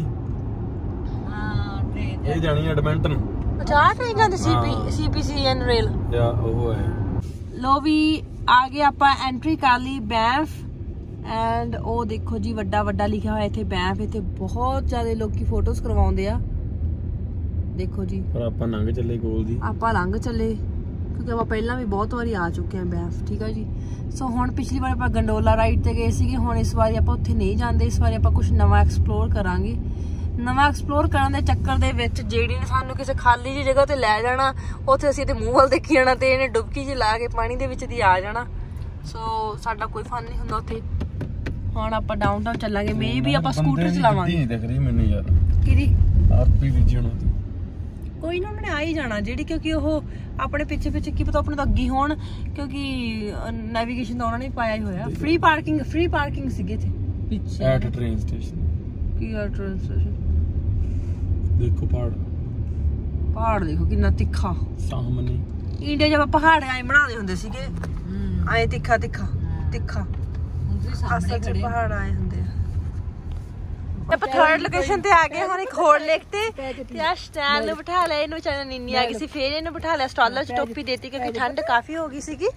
ਹਾਂ ਟ੍ਰੇਨ ਇਹ ਜਾਣੀ ਐਡਮਿੰਟਨ। ਅੱਛਾ ਟ੍ਰੇਨ ਜਾਂਦੀ ਸੀ ਸੀਪੀਸੀਐਨ ਰੇਲ। ਜਾਂ ਉਹ ਹੈ। ਲੋ ਵੀ ਆ ਗਏ ਆਪਾਂ, ਐਂਟਰੀ ਕਰ ਲਈ ਬੈਂਫ। ਐਂਡ ਉਹ ਦੇਖੋ ਜੀ ਵੱਡਾ ਵੱਡਾ ਲਿਖਿਆ ਹੋਇਆ ਇੱਥੇ ਬੈਂਫ। ਇੱਥੇ ਬਹੁਤ ਜ਼ਿਆਦਾ ਲੋਕੀ ਫੋਟੋਜ਼ ਕਰਵਾਉਂਦੇ ਆ, ਦੇਖੋ ਜੀ। ਪਰ ਆਪਾਂ ਲੰਘ ਚੱਲੇ ਕੋਲ ਦੀ। ਆਪਾਂ ਲੰਘ ਚੱਲੇ ਕਿਉਂਕਿ ਆਪਾਂ ਪਹਿਲਾਂ ਵੀ ਬਹੁਤ ਵਾਰੀ ਆ ਚੁੱਕੇ ਆ ਬੈਂਫ, ਠੀਕ ਆ ਜੀ। ਸੋ ਹੁਣ ਪਿਛਲੀ ਵਾਰ ਆਪਾਂ ਗੰਡੋਲਾ ਰਾਈਡ ਤੇ ਗਏ ਸੀਗੇ, ਹੁਣ ਇਸ ਵਾਰੀ ਆਪਾਂ ਉੱਥੇ ਨਹੀਂ ਜਾਂਦੇ। ਇਸ ਵਾਰੀ ਆਪਾਂ ਕੁਝ ਨਵਾਂ ਐਕਸਪਲੋਰ ਕਰਾਂਗੇ। ਨਵਾਂ ਐਕਸਪਲੋਰ ਕਰਨ ਦੇ ਚੱਕਰ ਦੇ ਵਿੱਚ ਜਿਹੜੀ ਨੇ ਸਾਨੂੰ ਕਿਸੇ ਖਾਲੀ ਜਿਹੀ ਜਗ੍ਹਾ ਤੇ ਲੈ ਜਾਣਾ, ਉੱਥੇ ਅਸੀਂ ਇਹਦੇ ਮੂੰਹ ਵੱਲ ਦੇਖੀ ਜਾਣਾ ਤੇ ਇਹਨੇ ਡੁਬਕੀ ਜਿਹੀ ਲਾ ਕੇ ਪਾਣੀ ਦੇ ਵਿੱਚ ਦੀ ਆ ਜਾਣਾ। ਸੋ ਸਾਡਾ ਕੋਈ ਫਨ ਨਹੀਂ ਹੁੰਦਾ ਉੱਥੇ। ਹੁਣ ਆਪਾਂ ਡਾਊਨਟਾਊਨ ਚੱਲਾਂਗੇ, ਮੇ ਵੀ ਆਪਾਂ ਸਕੂਟਰ ਚਲਾਵਾਂਗੇ। ਨਹੀਂ ਦਿਖ ਰਹੀ ਮੈਨੂੰ ਯਾਰ ਕਿਹਦੀ? ਆਪੀ ਵੀ ਜਣਾ ਕੋਈ ਨਾ, ਉਹਨੇ ਆ ਹੀ ਜਾਣਾ ਜਿਹੜੀ, ਕਿਉਂਕਿ ਉਹ ਆਪਣੇ ਪਿੱਛੇ ਪਿੱਛੇ ਕੀ ਪਤਾ ਆਪਣੇ ਤੋਂ ਅੱਗੇ ਹੋਣ, ਕਿਉਂਕਿ ਨੈਵੀਗੇਸ਼ਨ ਤਾਂ ਉਹਨਾਂ ਨੇ ਪਾਇਆ ਹੀ ਹੋਇਆ। ਫ੍ਰੀ ਪਾਰਕਿੰਗ ਫ੍ਰੀ ਪਾਰਕਿੰਗ ਸੀਗੇ ਇੱਥੇ ਪਿੱਛੇ ਐਟ ਟ੍ਰੇਨ ਸਟੇਸ਼ਨ। ਕੀ ਆ ਟ੍ਰੇਨ ਸਟੇਸ਼ਨ? ਦੇਖੋ ਪਹਾੜ ਪਹਾੜ ਦੇਖੋ ਕਿੰਨਾ ਤਿੱਖਾ। ਸਾਹਮਣੇ ਇੰਡੀਆ 'ਚ ਆਪਾਂ ਪਹਾੜ ਐਂ ਬਣਾਉਂਦੇ ਹੁੰਦੇ ਸੀਗੇ, ਐਂ ਤਿੱਖਾ ਤਿੱਖਾ ਤਿੱਖਾ। ਅਸਲ 'ਚ ਪਹਾੜ ਆਏ ਹੁੰਦੇ ਆ। ਆਪਾਂ ਥਰਡ ਲੋਕੇਸ਼ਨ ਤੇ ਆ ਗਏ ਹੁਣ, ਇੱਕ ਹੋਰ ਲੇਕ ਤੇ। ਤੇ ਆ ਸਟੈਲ ਨੂੰ ਬਿਠਾ ਲਿਆ, ਇਹਨੂੰ ਵਿਚਾਰਾ ਨੀਨੀ ਆ ਗਈ ਸੀ, ਫੇਰ ਇਹਨੂੰ ਬਿਠਾ ਲਿਆ ਸਟਾਲਰ 'ਚ, ਟੋਪੀ ਦੇਤੀ ਕਿਉਂਕਿ ਠੰਡ ਕਾਫੀ ਹੋ ਗਈ ਸੀਗੀ।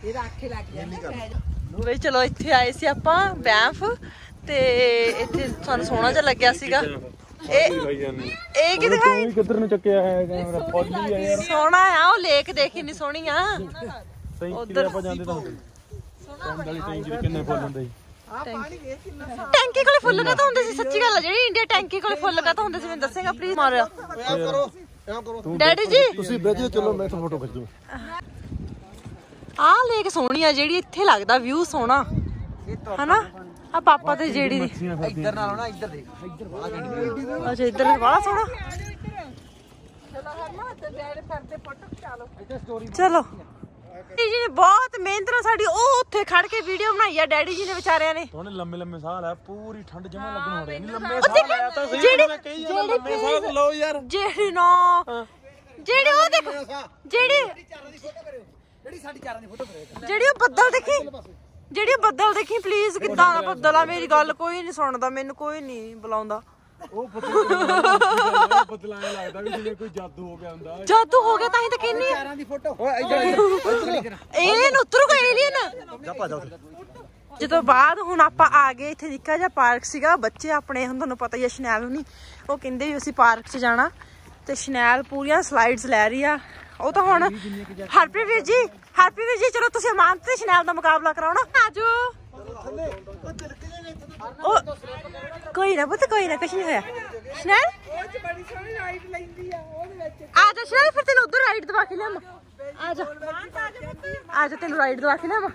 ਬਈ ਚਲੋ ਇੱਥੇ ਆਏ ਸੀ ਆਪਾਂ ਬੈਂਫ, ਤੇ ਇੱਥੇ ਸਾਨੂੰ ਸੋਹਣਾ ਜਿਹਾ ਲੱਗਿਆ ਸੀਗਾ। ਇਹ ਇਹ ਕੀ ਦਿਖਾਈ? ਕਿੱਧਰ ਨੂੰ ਚੱਕਿਆ ਹੈ ਕੈਮਰਾ? ਫੌਜੀ ਆ ਯਾਰ। ਸੋਹਣਾ ਆ ਉਹ ਲੇਕ, ਦੇਖ ਕਿੰਨੀ ਸੋਹਣੀ ਆ। ਉਧਰ ਆਪਾਂ ਜਾਂਦੇ ਤਾਂ ਕੰਡ ਵਾਲੀ ਟੈਂਕੀ ਦੇ ਕਿੰਨੇ ਫੁੱਲ ਹੁੰਦੇ ਸੀ। ਟੈਂਕੀ ਕੋਲੇ ਫੁੱਲ ਕਾ ਹੁੰਦੇ ਸੀ? ਸੱਚੀ ਗੱਲ ਆ, ਜਿਹੜੀ ਇੰਡੀਆ ਟੈਂਕੀ ਕੋਲੇ ਫੁੱਲ ਕਾ ਹੁੰਦੇ ਸੀ ਮੈਨੂੰ ਦੱਸੇਗਾ ਪਲੀਜ਼? ਮਾਰਿਆ ਡੈਡੀ ਜੀ। ਤੁਸੀਂ ਬੈਠੋ, ਚਲੋ ਮੈਂ ਫੋਟੋ ਖਿੱਚੂ। ਆਹ ਲੇਕ ਸੋਹਣੀ ਆ, ਜਿਹੜੀ ਇੱਥੇ ਲੱਗਦਾ ਵਿਊ ਸੋਹਣਾ ਹਨਾ। ਆ ਪਾਪਾ ਤੇ ਜਿਹੜੀ ਇੱਧਰ ਨਾਲ ਹੋਣਾ, ਇੱਧਰ ਦੇਖ, ਇੱਧਰ ਵਾਲਾ ਗੱਡੀ। ਅੱਛਾ ਇੱਧਰ ਬੜਾ ਸੋਹਣਾ। ਚਲੋ ਜੀ ਨੇ ਬਹੁਤ ਮਿਹਨਤ ਨਾਲ ਸਾਡੀ ਉਹ ਉੱਥੇ ਖੜ ਕੇ ਵੀਡੀਓ ਬਣਾਈ ਆ ਡੈਡੀ ਜੀ ਨੇ ਵਿਚਾਰਿਆਂ ਨੇ। ਉਹਨੇ ਲੰਮੇ ਲੰਮੇ ਸਾਹ ਲਿਆ, ਪੂਰੀ ਠੰਡ ਜਮਾ ਲੱਗਣ ਹੋ ਰਹੀ ਨਹੀਂ। ਲੰਮੇ ਸਾਹ ਲਿਆ ਤਾਂ ਸਹੀ, ਮੈਂ ਕਹੀ ਜਾਂਦਾ ਲੰਮੇ ਸਾਹ ਲਓ ਯਾਰ। ਜਿਹੜੀ ਨਾ ਜਿਹੜੀ ਉਹ ਦੇਖ, ਜਿਹੜੀ ਜਿਹੜੀ ਸਾਡੀ ਚਾਰਾਂ ਦੀ ਫੋਟੋ ਕਰੇ। ਜਿਹੜੀ ਉਹ ਬੱਦਲ ਦੇਖੀ, ਜਿਹੜੀ ਉਹ ਬੱਦਲ ਦੇਖੀ ਪਲੀਜ਼, ਕਿੱਦਾਂ ਦਾ ਬੱਦਲ ਆ। ਮੇਰੀ ਗੱਲ ਕੋਈ ਨਹੀਂ ਸੁਣਦਾ, ਮੈਨੂੰ ਕੋਈ ਨਹੀਂ ਬੁਲਾਉਂਦਾ। ਉਹ ਬਦਲਾਇਆ ਲੱਗਦਾ ਵੀ ਜਿਵੇਂ ਕੋਈ ਜਾਦੂ ਹੋ ਗਿਆ ਹੁੰਦਾ। ਜਾਦੂ ਹੋ ਗਿਆ ਤਾਂ ਹੀ ਤਾਂ ਕਹਿੰਨੀ ਆ। ਚਾਰਾਂ ਦੀ ਫੋਟੋ ਓਏ ਇੱਧਰ ਏਲੀਅਨ ਉਤਰੂਗਾ, ਏਲੀਅਨ। ਜਾ ਭਾ ਜਾ। ਜਦੋਂ ਬਾਅਦ ਹੁਣ ਆਪਾਂ ਆ ਗਏ, ਇੱਥੇ ਨਿੱਕਾ ਜਿਹਾ ਪਾਰਕ ਸੀਗਾ, ਬੱਚੇ ਆਪਣੇ ਹੁਣ ਤੁਹਾਨੂੰ ਪਤਾ ਹੀ ਆ ਸ਼ਨੈਲ ਹੁਣੀ, ਉਹ ਕਹਿੰਦੇ ਵੀ ਅਸੀਂ ਪਾਰਕ 'ਚ ਜਾਣਾ, ਤੇ ਸ਼ਨੈਲ ਪੂਰੀਆਂ ਸਲਾਈਡਸ ਲੈ ਰਹੀ ਆ। ਉਹ ਤਾਂ ਹੁਣ ਹਰਪ੍ਰੀਤ ਵੀਰ ਜੀ, ਹਰਪ੍ਰੀਤ ਵੀਰ ਜੀ ਚਲੋ ਤੁਸੀਂ ਅਮਾਨਤ ਤੇ ਸ਼ਨੈਲ ਦਾ ਮੁਕਾਬਲਾ ਕਰਾਉਣਾ। ਆਜੋ ਉਹ ਕੋਈ ਨਾ ਪੁੱਤ ਕੋਈ ਨਾ ਕੁਛ ਨਹੀਂ ਹੋਇਆ ਸ਼ਨੈਲ ਉਹ ਚ ਬੜੀ ਸੋਹਣੀ ਰਾਈਡ ਲੈਂਦੀ ਆ ਉਹਦੇ ਵਿੱਚ ਆ ਜਾ ਸ਼ਨੈਲ ਫਿਰ ਤੈਨੂੰ ਉਧਰ ਰਾਈਡ ਦਵਾ ਕੇ ਲਿਆਵਾਂ ਆ ਜਾ ਆ ਜਾ ਤੈਨੂੰ ਰਾਈਡ ਦਵਾ ਕੇ ਲਿਆਵਾਂ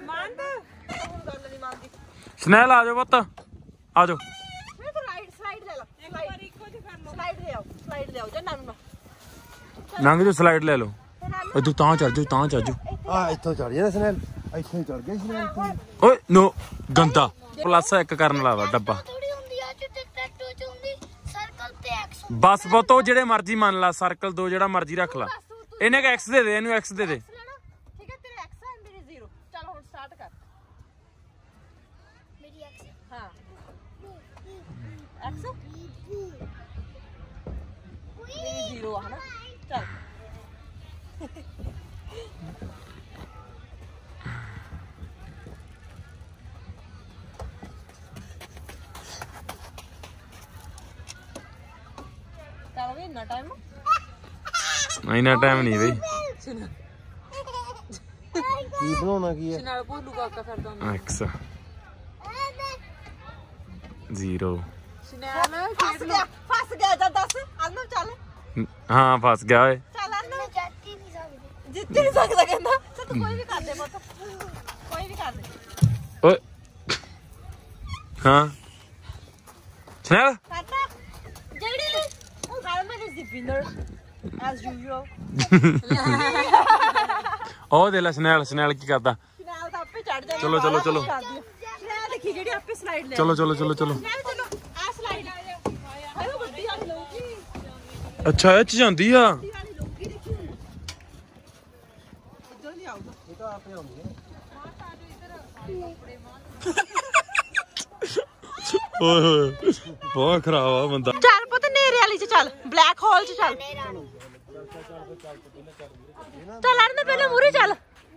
ਸਨੈਲ ਆ ਜਾਓ ਪੁੱਤ ਆ ਜਾਓ ਰਾਈਡ ਸਲਾਈਡ ਲੈ ਲਓ ਸਲਾਈਡ ਇੱਕੋ ਜਿਹੀ ਕਰ ਲਓ ਸਲਾਈਡ ਲੈ ਆਓ ਸਲਾਈਡ ਲੈ ਆਓ ਜਾਂ ਨਾਨੂ ਲੰਘ ਜਾਓ ਸਲਾਈਡ ਲੈ ਲਓ ਓ ਤੂੰ ਤਾਂ ਚੱਲ ਜਾਓ ਤਾਂ ਚੱਲ ਜਾਓ ਆ ਇੱਥੋਂ ਚੜ ਜਾਣਾ ਸਨੈਲ ਇੱਥੋਂ ਹੀ ਚੜ ਗਿਆ ਸਨੈਲ ਓਏ ਨੋ ਗੰਦਾ ਪਲੱਸ ਇੱਕ ਕਰਨ ਵਾਲਾ ਵਾ ਡੱਬਾ ਥੋੜੀ ਹੁੰਦੀ ਆ ਚ ਟਰੈਕਟਰ ਚ ਹੁੰਦੀ ਸਰਕਲ ਤੇ ਐਕਸ ਬਸ ਪੁੱਤ ਉਹ ਜਿਹੜੇ ਮਰਜ਼ੀ ਮੰਨ ਲਾ ਸਰਕਲ ਦੋ ਜਿਹੜਾ ਮਰਜ਼ੀ ਰੱਖ ਲਾ ਇਹਨੇ ਕ ਐਕਸ ਦੇ ਦੇ ਇਹਨੂੰ ਐਕਸ ਦੇ ਦੇ ਠੀਕ ਹੈ ਤੇਰੇ ਐਕਸ ਹੈ ਮੇਰੇ ਜ਼ੀਰੋ ਚੱਲ ਹੁਣ ਸਟਾਰਟ ਕਰ ਮੇਰੀ ਐਕਸ ਹਾਂ ਐਕਸ ਮੇਰੀ ਜ਼ੀਰੋ ਆ ਹਨਾ ਚੱਲ ਚੱਲ ਵੀ ਇੰਨਾ ਟਾਈਮ ਇੰਨਾ ਟਾਈਮ ਨਹੀਂ ਬਈ ਕੀ ਬਣਾਉਣਾ ਕੀ ਹੈ ਨਾਲ ਭੋਲੂ ਕਾਕਾ ਫਿਰਦਾ ਹੁੰਦਾ ਐਕਸ ਜ਼ੀਰੋ ਸ਼ਨੈਲ ਫਸ ਗਿਆ ਫਸ ਗਿਆ ਜਾਂ ਦੱਸ ਅਨੂ ਚੱਲ ਹਾਂ ਫਸ ਗਿਆ ਓਏ ਚੱਲ ਅਨੂ ਜਾਤੀ ਨਹੀਂ ਸਕਦੀ ਜਿੱਤ ਨਹੀਂ ਸਕਦਾ ਕਹਿੰਦਾ ਚੱਲ ਤੂੰ ਕੋਈ ਵੀ ਕਰ ਦੇ ਪੁੱਤ ਕੋਈ ਵੀ ਕਰ ਦੇ ਓਏ ਹਾਂ ਸਨੈਲ ਕਰਨਾ ਜਿਹੜੀ ਲਈ Harman is the winner as usual ਉਹ ਦੇ ਲੈ ਸਨੈਲ ਸਨੈਲ ਕੀ ਕਰਦਾ ਸ਼ਨੈਲ ਤਾਂ ਆਪੇ ਚੜ ਜਾਂਦਾ ਚਲੋ, ਚਲੋ, ਚਲੋ। ਸ਼ਨੈਲ ਦੇਖੀ ਜਿਹੜੀ ਆਪੇ ਸਲਾਈਡ ਲੈ ਚਲੋ ਚਲੋ ਚਲੋ ਚਲੋ ਸ਼ਨੈਲ ਚਲੋ ਆ ਸਲਾਈਡ ਆ ਜਾ ਆਇਓ ਵੱਡੀ ਵਾਲੀ ਲਊਗੀ ਅੱਛਾ ਇਹ ਚ ਜਾਂਦੀ ਆ ਵੱਡੀ ਵਾਲੀ ਲਊਗੀ ਦੇਖੀ ਹੁਣ ਇੱਧਰ ਨਹੀਂ ਆਊਗਾ ਇਹ ਤਾਂ ਆਪੇ ਆਉਂਦੀ ਹੈ ਓਏ ਹੋਏ ਬਹੁਤ ਖਰਾਬ ਆ ਬੰਦਾ ਚੱਲ ਪੁੱਤ ਨੇਰੇ ਵਾਲੀ ਚ ਚੱਲ ਬਲੈਕ ਹੋਲ ਚ ਚੱਲ ਚੱਲ ਅਰਨ ਪਹਿਲਾਂ ਮੂਰੇ ਚੱਲ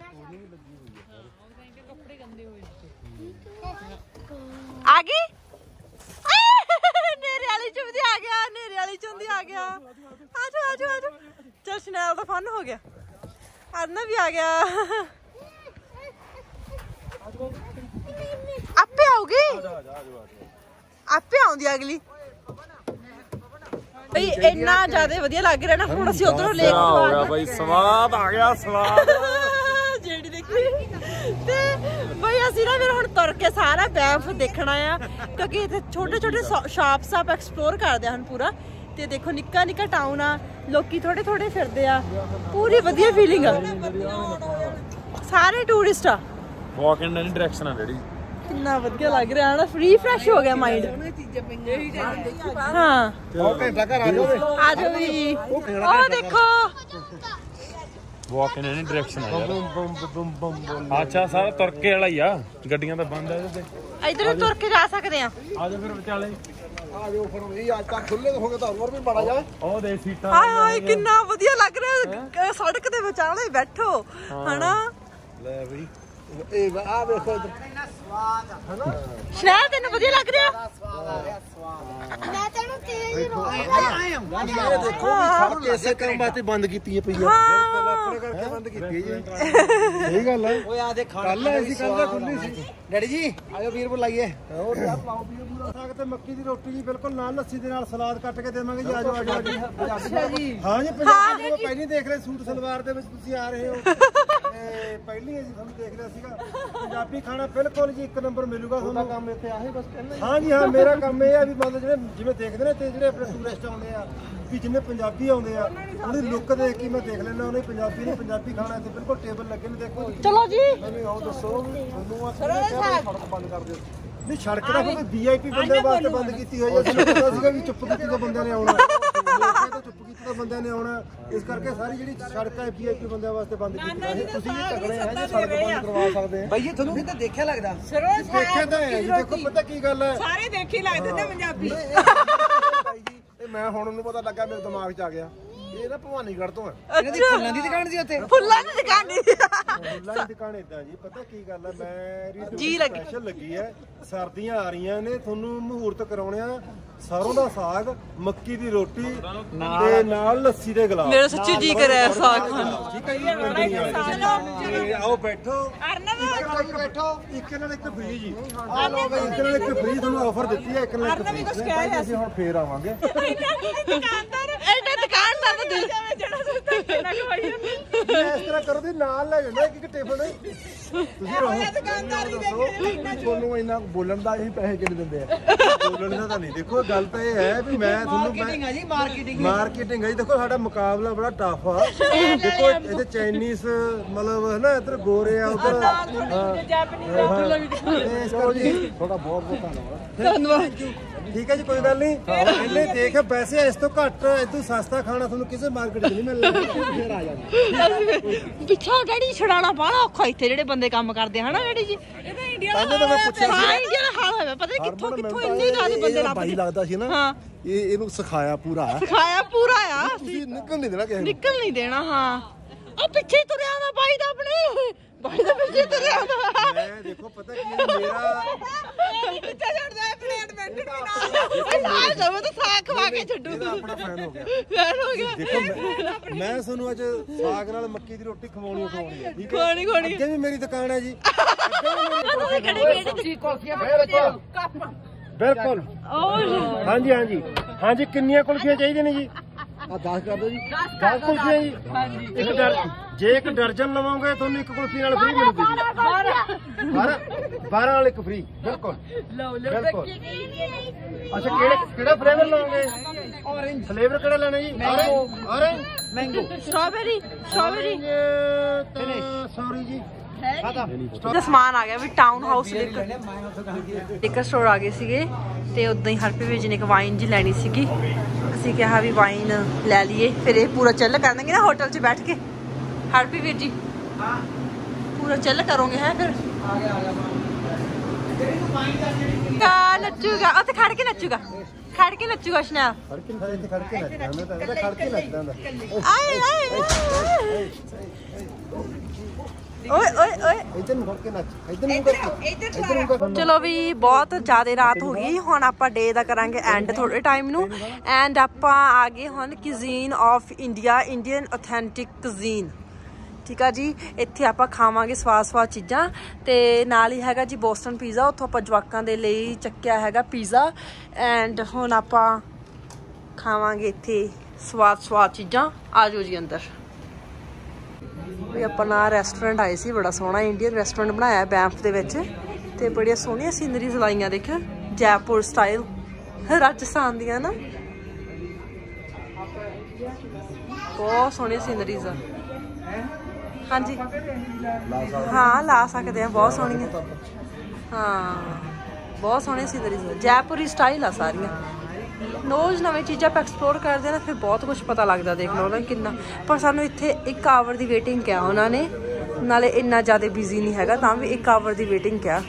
ਆ ਗਈ ਨੇਰੇ ਵਾਲੀ ਚ ਵੀ ਆ ਗਿਆ ਨੇਰੇ ਵਾਲੀ ਚ ਹੁੰਦੀ ਆ ਗਿਆ ਆਜੋ ਆਜੋ ਆਜੋ ਚੱਲ ਸ਼ਨੈਲ ਦਾ ਫਨ ਹੋ ਗਿਆ ਅਰਨ ਵੀ ਆ ਗਿਆ ਆਪੇ ਆਉਗੀ ਆਪੇ ਆਉਂਦੀ ਅਗਲੀ ਬਈ ਇੰਨਾ ਜ਼ਿਆਦਾ ਵਧੀਆ ਲੱਗ ਰਿਹਾ ਨਾ ਹੁਣ ਅਸੀਂ ਉਧਰੋਂ ਲੇਕ ਹੋ ਗਿਆ ਬਾਈ ਸਵਾਦ ਆ ਗਿਆ ਸਵਾਦ ਜਿਹੜੀ ਦੇਖੀ ਤੇ ਬਈ ਅਸੀਂ ਨਾ ਫਿਰ ਹੁਣ ਤੁਰ ਕੇ ਸਾਰਾ ਬੈਂਫ ਦੇਖਣਾ ਆ ਕਿਉਂਕਿ ਇੱਥੇ ਛੋਟੇ ਛੋਟੇ ਸ਼ਾਪਸ ਆਪ ਐਕਸਪਲੋਰ ਕਰਦੇ ਹਨ ਪੂਰਾ ਤੇ ਦੇਖੋ ਨਿੱਕਾ ਨਿੱਕਾ ਟਾਊਨ ਆ ਲੋਕੀ ਥੋੜੇ ਥੋੜੇ ਫਿਰਦੇ ਆ ਪੂਰੀ ਵਧੀਆ ਫੀਲਿੰਗ ਆ ਸਾਰੇ ਟੂਰਿਸਟ ਆ ਵਾਕ ਇਨ ਐਨੀ ਡਾਇਰੈਕਸ਼ਨ ਆ ਜਿਹੜੀ ਕਿੰਨਾ ਵਧੀਆ ਲੱਗ ਰਿਹਾ ਨਾ ਫ੍ਰੀ ਫਰੈਸ਼ ਹੋ ਗਿਆ ਮਾਈਂਡ ਹਾਂ ਉਹ ਘੰਟਾ ਘਰ ਆ ਜਾਓ ਆ ਜਾਓ ਵੀ ਉਹ ਦੇਖੋ ਵਾਕ ਇਨ ਐਨੀ ਡਾਇਰੈਕਸ਼ਨ ਆ ਯਾਰ ਬਮ ਬਮ ਬਮ ਬਮ ਅੱਛਾ ਸਾਰਾ ਤੁਰਕੇ ਵਾਲਾ ਹੀ ਆ ਗੱਡੀਆਂ ਤਾਂ ਬੰਦ ਆ ਇਹਦੇ ਤੇ ਇਧਰੋਂ ਤੁਰ ਕੇ ਜਾ ਸਕਦੇ ਆ ਆ ਜਾ ਫਿਰ ਵਿਚਾਲੇ ਆ ਜਾਓ ਫਿਰ ਇਹ ਅੱਜ ਤੱਕ ਖੁੱਲੇ ਹੋ ਗਏ ਤਾਂ ਹੋਰ ਵੀ ਬੜਾ ਜਾ ਉਹ ਦੇ ਸੀਟਾਂ ਹਾਏ ਹਾਏ ਕਿੰਨਾ ਵਧੀਆ ਲੱਗ ਰਿਹਾ ਸੜਕ ਦੇ ਵਿਚਾਲੇ ਬੈਠੋ ਹਨਾ ਲੈ ਬਈ ਇਹ ਆ ਵੇਖੋ ਇਧਰ ਸ਼ਹਿਰ ਤੈਨੂੰ ਵਧੀਆ ਲੱਗ ਰਿਹਾ ਮੈਂ ਤੈਨੂੰ ਤੇਜ਼ ਇਹ ਦੇਖੋ ਵੀ ਸੜਕ ਇਸੇ ਕੰਮ ਵਾਸਤੇ ਬੰਦ ਕੀਤੀ ਹੈ ਪਈ ਆ ਬਿਲਕੁਲ ਆਪਣੇ ਕਰਕੇ ਬੰਦ ਕੀਤੀ ਹੈ ਜੀ ਸਹੀ ਗੱਲ ਹੈ ਓਏ ਆ ਦੇ ਖਾਣਾ ਕੱਲ ਐਸੀ ਕੱਲ ਖੁੱਲੀ ਸੀ ਡੈਡੀ ਜੀ ਆਇਓ ਵੀਰ ਬੁਲਾਈਏ ਹੋਰ ਯਾਰ ਪਾਓ ਪੀਓ ਪੂਰਾ ਸਾਗ ਤੇ ਮੱਕੀ ਦੀ ਰੋਟੀ ਜੀ ਬਿਲਕੁਲ ਨਾਲ ਲੱਸੀ ਦੇ ਨਾਲ ਸਲਾਦ ਕੱਟ ਕੇ ਦੇਵਾਂਗੇ ਜੀ ਆਜੋ ਆਜੋ ਆਜੋ ਅੱਛਾ ਜੀ ਹਾਂ ਜੀ ਪੰਜਾਬੀ ਨੂੰ ਪਹਿਲੀ ਦੇਖ ਰਹੇ ਸੂਟ ਸਲਵਾਰ ਦੇ ਵਿੱਚ ਤੁਸੀਂ ਆ ਰਹੇ ਹੋ ਤੇ ਪਹਿਲੀ ਹੈ ਜੀ ਤੁਹਾਨੂੰ ਦੇਖ ਰਿਹਾ ਸੀਗਾ ਪੰਜਾਬੀ ਖਾਣਾ ਬਿਲਕੁਲ ਜੀ ਇੱਕ ਨੰਬਰ ਮਿਲੂਗਾ ਤੁਹਾਨੂੰ ਕੰਮ ਇੱਥੇ ਆਹੀ ਬਸ ਕਰਨਾ ਹਾਂ ਜੀ ਹਾਂ ਮੇਰਾ ਕੰਮ ਇਹ ਆ ਵੀ ਮਤਲਬ ਜਿਹੜੇ ਜਿਵੇਂ ਦੇਖਦੇ ਨੇ ਤੇ ਜਿਹੜੇ ਆਪਣੇ ਟੂਰਿਸਟ ਆਉਂਦੇ ਆ ਵੀ ਜਿੰਨੇ ਪੰਜਾਬੀ ਆਉਂਦੇ ਆ ਉਹਦੀ ਲੁੱਕ ਦੇਖ ਕੇ ਮੈਂ ਦੇਖ ਲੈਣਾ ਉਹਨੇ ਪੰਜਾਬੀ ਨੇ ਪੰਜਾਬੀ ਖਾਣਾ ਇੱਥੇ ਬਿਲਕੁਲ ਟੇਬਲ ਲੱਗੇ ਨੇ ਦੇਖੋ ਚਲੋ ਜੀ ਮੈਨੂੰ ਆਓ ਦੱਸੋ ਤੁਹਾਨੂੰ ਆ ਸੜਕ ਬੰਦ ਕਰ ਦਿਓ ਨਹੀਂ ਸੜਕ ਦਾ ਕੋਈ ਵੀਆਈਪੀ ਬੰਦੇ ਵਾਸਤੇ ਬੰਦ ਕੀਤੀ ਹੋਈ ਹੈ ਤੁਹਾਨੂੰ ਪਤਾ ਸੀਗਾ ਵੀ ਚੁੱਪ ਕੀਤੀ ਤਾਂ ਬੰਦਿਆਂ ਨੇ ਆਉਣਾ ਤਾਂ ਚੁੱਪ ਕੀਤੀ ਤਾਂ ਬੰਦਿਆਂ ਨੇ ਆਉਣਾ ਇਸ ਕਰਕੇ ਸਾਰੀ ਜਿਹੜੀ ਸੜਕ ਹੈ ਵੀਆਈਪੀ ਬੰਦਿਆਂ ਵਾਸਤੇ ਬੰਦ ਕੀਤੀ ਹੈ ਤੁਸੀਂ ਵੀ ਤਕੜੇ ਹੈ ਜੀ ਸੜਕ ਬੰਦ ਕਰਵਾ ਸਕਦੇ ਆ ਬਾਈ ਜੀ ਤੁਹਾਨੂੰ ਕਿਤੇ ਦੇਖਿਆ ਲੱਗਦਾ ਦੇਖਿਆ ਤਾਂ ਹੈ ਜੀ ਦੇਖੋ ਪਤਾ ਕੀ ਗੱਲ ਹੈ ਸਾਰੇ ਦੇਖੀ ਲੱਗਦੇ ਨੇ ਪੰਜਾਬੀ ਭਾਈ ਜੀ ਇਹ ਮੈਂ ਹੁਣ ਨੂੰ ਪਤਾ ਲੱਗਾ ਮੇਰੇ ਦਿਮਾਗ 'ਚ ਆ ਗਿਆ ਇਹ ਨਾ ਭਵਾਨੀਗੜ੍ਹ ਤੋਂ ਹੈ ਇਹਨਾਂ ਦੀ ਫੁੱਲਾਂ ਦੀ ਦੁਕਾਨ ਸੀ ਉੱਥੇ ਫੁੱਲਾਂ ਦੀ ਦੁਕਾਨ ਨਹੀਂ ਆਨਲਾਈਨ ਦੁਕਾਨ ਇਦਾਂ ਜੀ, ਪਤਾ ਕੀ ਗੱਲ ਹੈ, ਮੈਂ ਜੀ ਲੱਗੀ। ਸਪੈਸ਼ਲ ਲੱਗੀ ਹੈ, ਸਰਦੀਆਂ ਆ ਰਹੀਆਂ ਨੇ, ਤੁਹਾਨੂੰ ਮਹੂਰਤ ਕਰਾਉਣੇ ਆ ਸਰੋਂ ਦਾ ਸਾਗ, ਮੱਕੀ ਦੀ ਰੋਟੀ ਤੇ ਨਾਲ ਲੱਸੀ ਦੇ ਗਲਾਸ। ਮੇਰਾ ਸੱਚੀ ਜੀ ਕਰਿਆ ਸਾਗ ਖਾਣ ਨੂੰ। ਠੀਕ ਹੈ ਜੀ, ਤੇ ਆਓ ਬੈਠੋ ਇੱਕ ਬੈਠੋ, ਇੱਕ ਨਾਲ ਇੱਕ ਫ੍ਰੀ ਜੀ। ਆ ਲਓ ਬਈ, ਇੱਕ ਨਾਲ ਇੱਕ ਫ੍ਰੀ ਤੁਹਾਨੂੰ ਆਫਰ ਦਿੱਤੀ ਹੈ, ਇੱਕ ਨਾਲ ਇੱਕ ਫ੍ਰੀ। ਅਸੀਂ ਹੁਣ ਫੇਰ ਆਵਾਂਗੇ। ਇਹਨੇ ਦੁਕਾਨਦਾਰ ਦਾ ਦਿਲ ਜਾਵੇ ਜਿਹੜਾ ਸੁੱਤਾ ਨਾ ਖਵਾਈ ਇਸ ਤਰ੍ਹਾਂ ਕਰੋ ਦੀ ਨਾਲ ਲੈ ਜਾਂਦਾ ਇੱਕ ਇੱਕ ਟਿਫਨ। ਤੁਸੀਂ ਰਹੋ ਦੁਕਾਨਦਾਰੀ ਦੇਖੋ, ਤੁਹਾਨੂੰ ਇੰਨਾ ਬੋਲਣ ਦਾ ਅਸੀਂ ਪੈਸੇ ਕਿੰਨੇ ਦਿੰਦੇ ਆ? ਬੋਲਣ ਦਾ ਤਾਂ ਨਹੀਂ। ਦੇਖੋ ਗੱਲ ਤਾਂ ਇਹ ਹੈ ਵੀ ਮੈਂ ਤੁਹਾਨੂੰ ਮਾਰਕੀਟਿੰਗ ਹੈ ਜੀ, ਮਾਰਕੀਟਿੰਗ ਮਾਰਕੀਟਿੰਗ ਹੈ ਜੀ। ਦੇਖੋ ਸਾਡਾ ਮੁਕਾਬਲਾ ਬੜਾ ਟਫ ਆ। ਦੇਖੋ ਇਹਦੇ ਚਾਈਨੀਜ਼ ਮਤਲਬ ਹੈ ਨਾ, ਇੱਧਰ ਗੋਰੇ ਆ, ਉਧਰ ਇਸ ਕਰਕੇ ਥੋੜਾ ਬਹੁਤ ਬਹੁਤ ਧੰਨਵਾਦ। ਧੰਨਵਾਦ। ਠੀਕ ਹੈ ਜੀ, ਕੋਈ ਗੱਲ ਨਹੀਂ। ਇਹਨੇ ਦੇਖ ਵੈਸੇ ਇਸ ਤੋਂ ਘੱਟ ਇਸ ਤੋਂ ਸਸਤਾ ਖਾਣਾ ਤੁਹਾਨੂੰ ਕਿਸੇ ਮਾਰਕੀਟ 'ਚ ਨਹੀਂ ਮਿਲਣਾ। ਫੇਰ ਆ ਜਾਂਦੇ ਪਿੱਛੋਂ ਡੈਡੀ ਛਡਾਣਾ ਬਾਹਲਾ ਔਖਾ ਇੱਥੇ ਜਿਹੜੇ ਬੰਦੇ ਕੰਮ ਕਰਦੇ ਹਨਾ ਡੈਡੀ ਜੀ। ਇਹ ਤਾਂ ਇੰਡੀਆ ਦਾ ਤਾਂ ਮੈਂ ਪੁੱਛਿਆ ਹਾਂ, ਇੰਡੀਆ ਦਾ ਹਾਲ ਹੋਇਆ ਪਤਾ ਨਹੀਂ ਕਿੱਥੋਂ ਕਿੱਥੋਂ ਇੰਨੇ ਜ਼ਿਆਦਾ ਬੰਦੇ ਲੱਭਦੇ। ਬਾਈ ਲੱਗਦਾ ਸੀ ਨਾ, ਹਾਂ ਇਹ ਇਹਨੂੰ ਸਿਖਾਇਆ ਪੂਰਾ। ਸਿਖਾਇਆ ਪੂਰਾ ਆ। ਤੁਸੀਂ ਨਿਕਲ ਨਹੀਂ ਦੇਣਾ ਕਿਸੇ ਨੂੰ। ਨਿਕਲ ਨਹੀਂ ਦੇਣਾ। ਹਾਂ ਉਹ ਪਿੱਛੇ ਤੁਰਿਆ ਆਉਂਦਾ ਬਾਈ ਦਾ, ਆਪਣੇ ਬਾਈ ਦਾ ਪਿੱਛੇ ਤੁਰਿਆ ਆਉਂਦਾ। ਮੈਂ ਦੇਖੋ ਪਤਾ ਕੀ ਹੈ, ਮੇਰਾ ਪਿੱਛੇ ਛੱਡਦਾ ਪਲੇਟ ਬੈਠਣ ਵੀ ਨਾਲ ਜਾਵੇ ਤਾਂ ਸਾਗ ਖਵਾ ਕੇ ਛੱਡੂ। ਇਹਦਾ ਆਪਣਾ ਫੈਨ ਹੋ ਗਿਆ। ਫੈਨ ਹੋ ਗਿਆ। ਦੇਖੋ ਮੈਂ ਮੈਂ ਤੁਹਾਨੂੰ ਅੱਜ ਸਾਗ ਨਾਲ ਮੱਕੀ ਦੀ ਰੋਟੀ ਖਵਾਉਣੀ ਖਵਾਉਣੀ ਹੈ। ਠੀਕ ਹੈ, ਖਵਾਉਣੀ ਖਵਾਉਣੀ ਅੱਗੇ ਵੀ ਮੇਰੀ ਦੁਕਾਨ ਹੈ ਜੀ। ਬਿਲਕੁਲ। ਹਾਂਜੀ ਹਾਂਜੀ ਹਾਂਜੀ, ਕਿੰਨੀਆਂ ਕੁਲਫੀਆਂ ਚਾਹੀਦੀਆਂ ਨੇ ਜੀ? ਆ ਦਸ ਕਰ ਦਿਓ ਜੀ। ਦਸ ਕੁਲਫੀਆਂ ਜੀ। ਇੱਕ ਦਰ ਜੇ ਇੱਕ ਦਰਜਨ ਲਵੋਗੇ ਤੁਹਾਨੂੰ ਇੱਕ ਕੁਲਫੀ ਨਾਲ ਫ੍ਰੀ ਮਿਲੂਗੀ ਜੀ। ਬਾਰਾਂ ਬਾਰਾਂ ਨਾਲ ਇੱਕ ਫ੍ਰੀ। ਬਿਲਕੁਲ ਬਿਲਕੁਲ। ਅੱਛਾ, ਕਿਹੜੇ ਕਿਹੜਾ ਫਲੇਵਰ ਲਓਗੇ? ਔਰੇਂਜ ਫਲੇਵਰ ਕਿਹੜਾ ਲੈਣਾ ਜੀ? Orange orange mango strawberry strawberry sorry ਜੀ। ਦਾ ਸਮਾਨ ਆ ਗਿਆ ਵੀ ਟਾਊਨ ਹਾਊਸ ਲਿਕਰ ਸਟੋਰ ਆ ਗਏ ਸੀਗੇ ਤੇ ਉਦਾਂ ਹੀ ਹਰਪ੍ਰੀਤ ਵੀਰ ਜੀ ਨੇ ਇੱਕ ਵਾਈਨ ਜੀ ਲੈਣੀ ਸੀਗੀ। ਅਸੀਂ ਕਿਹਾ ਵੀ ਵਾਈਨ ਲੈ ਲਈਏ, ਫਿਰ ਇਹ ਪੂਰਾ ਚੱਲ ਕਰ ਦਾਂਗੇ ਨਾ ਹੋਟਲ 'ਚ ਬੈਠ ਕੇ। ਹਰਪ੍ਰੀਤ ਵੀਰ ਜੀ ਪੂਰਾ ਚੱਲ ਕਰੋਗੇ ਹੈ ਫਿਰ? ਨੱਚੂਗਾ ਉੱਥੇ ਖੜ ਕੇ ਨੱਚੂਗਾ, ਖੜ ਕੇ ਨੱਚੂਗਾ ਸ਼ਨਾ। ਖੜ ਕੇ ਇੱਥੇ ਖੜ ਕੇ ਨੱਚਦਾ ਮੈਂ ਤਾਂ ਖੜ ਕੇ ਨੱਚਦਾ ਹੁੰਦਾ। ਆਏ ਆਏ ਓਏ ਓਏ ਓਏ ਇੱਧਰ ਨੂੰ ਖੜ ਕੇ ਨੱਚ, ਇੱਧਰ ਨੂੰ ਕਰਕੇ ਇੱਧਰ ਨੂੰ ਕਰ। ਚਲੋ ਵੀ ਬਹੁਤ ਜ਼ਿਆਦਾ ਰਾਤ ਹੋ ਗਈ, ਹੁਣ ਆਪਾਂ ਡੇ ਦਾ ਕਰਾਂਗੇ ਐਂਡ ਥੋੜੇ ਟਾਈਮ ਨੂੰ। ਐਂਡ ਆਪਾਂ ਆ ਗਏ ਹੁਣ cuisine of India, Indian authentic cuisine. ਠੀਕ ਆ ਜੀ, ਇੱਥੇ ਆਪਾਂ ਖਾਵਾਂਗੇ ਸਵਾਦ ਸਵਾਦ ਚੀਜ਼ਾਂ। ਤੇ ਨਾਲ ਹੀ ਹੈਗਾ ਜੀ ਬੋਸਟਨ ਪੀਜ਼ਾ, ਉੱਥੋਂ ਆਪਾਂ ਜਵਾਕਾਂ ਦੇ ਲਈ ਚੱਕਿਆ ਹੈਗਾ ਪੀਜ਼ਾ। ਐਂਡ ਹੁਣ ਆਪਾਂ ਖਾਵਾਂਗੇ ਇੱਥੇ ਸਵਾਦ ਸਵਾਦ ਚੀਜ਼ਾਂ। ਆ ਜਾਓ ਜੀ ਅੰਦਰ। ਵੀ ਆਪਾਂ ਨਾ ਰੈਸਟੋਰੈਂਟ ਆਏ ਸੀ, ਬੜਾ ਸੋਹਣਾ ਇੰਡੀਅਨ ਰੈਸਟੋਰੈਂਟ ਬਣਾਇਆ ਬੈਂਫ ਦੇ ਵਿੱਚ ਤੇ ਬੜੀਆਂ ਸੋਹਣੀਆਂ ਸੀਨਰੀਜ਼ ਲਾਈਆਂ। ਦੇਖ ਜੈਪੁਰ ਸਟਾਈਲ, ਰਾਜਸਥਾਨ ਦੀਆਂ ਨਾ, ਬਹੁਤ ਸੋਹਣੀਆਂ ਸੀਨਰੀਜ਼ ਆ। ਹਾਂਜੀ ਹਾਂ ਲਾ ਸਕਦੇ ਆ, ਬਹੁਤ ਸੋਹਣੀਆਂ। ਹਾਂ ਬਹੁਤ ਸੋਹਣੀਆਂ ਸੀਨਰੀਜ਼, ਜੈਪੁਰੀ ਸਟਾਈਲ ਆ ਸਾਰੀਆਂ। ਰੋਜ਼ ਨਵੀਂ ਚੀਜ਼ਾਂ ਆਪਾਂ ਐਕਸਪਲੋਰ ਕਰਦੇ ਨਾ, ਫਿਰ ਬਹੁਤ ਕੁਝ ਪਤਾ ਲੱਗਦਾ। ਦੇਖ ਲਓ ਨਾ ਕਿੰਨਾ, ਪਰ ਸਾਨੂੰ ਇੱਥੇ ਇੱਕ ਆਵਰ ਦੀ ਵੇਟਿੰਗ ਕਿਹਾ ਉਹਨਾਂ ਨੇ, ਨਾਲੇ ਇੰਨਾ ਜ਼ਿਆਦਾ ਬਿਜ਼ੀ ਨਹੀਂ ਹੈਗਾ ਤਾਂ ਵੀ ਇੱਕ ਆਵਰ ਦੀ ਵੇਟਿੰਗ ਕਿਹਾ।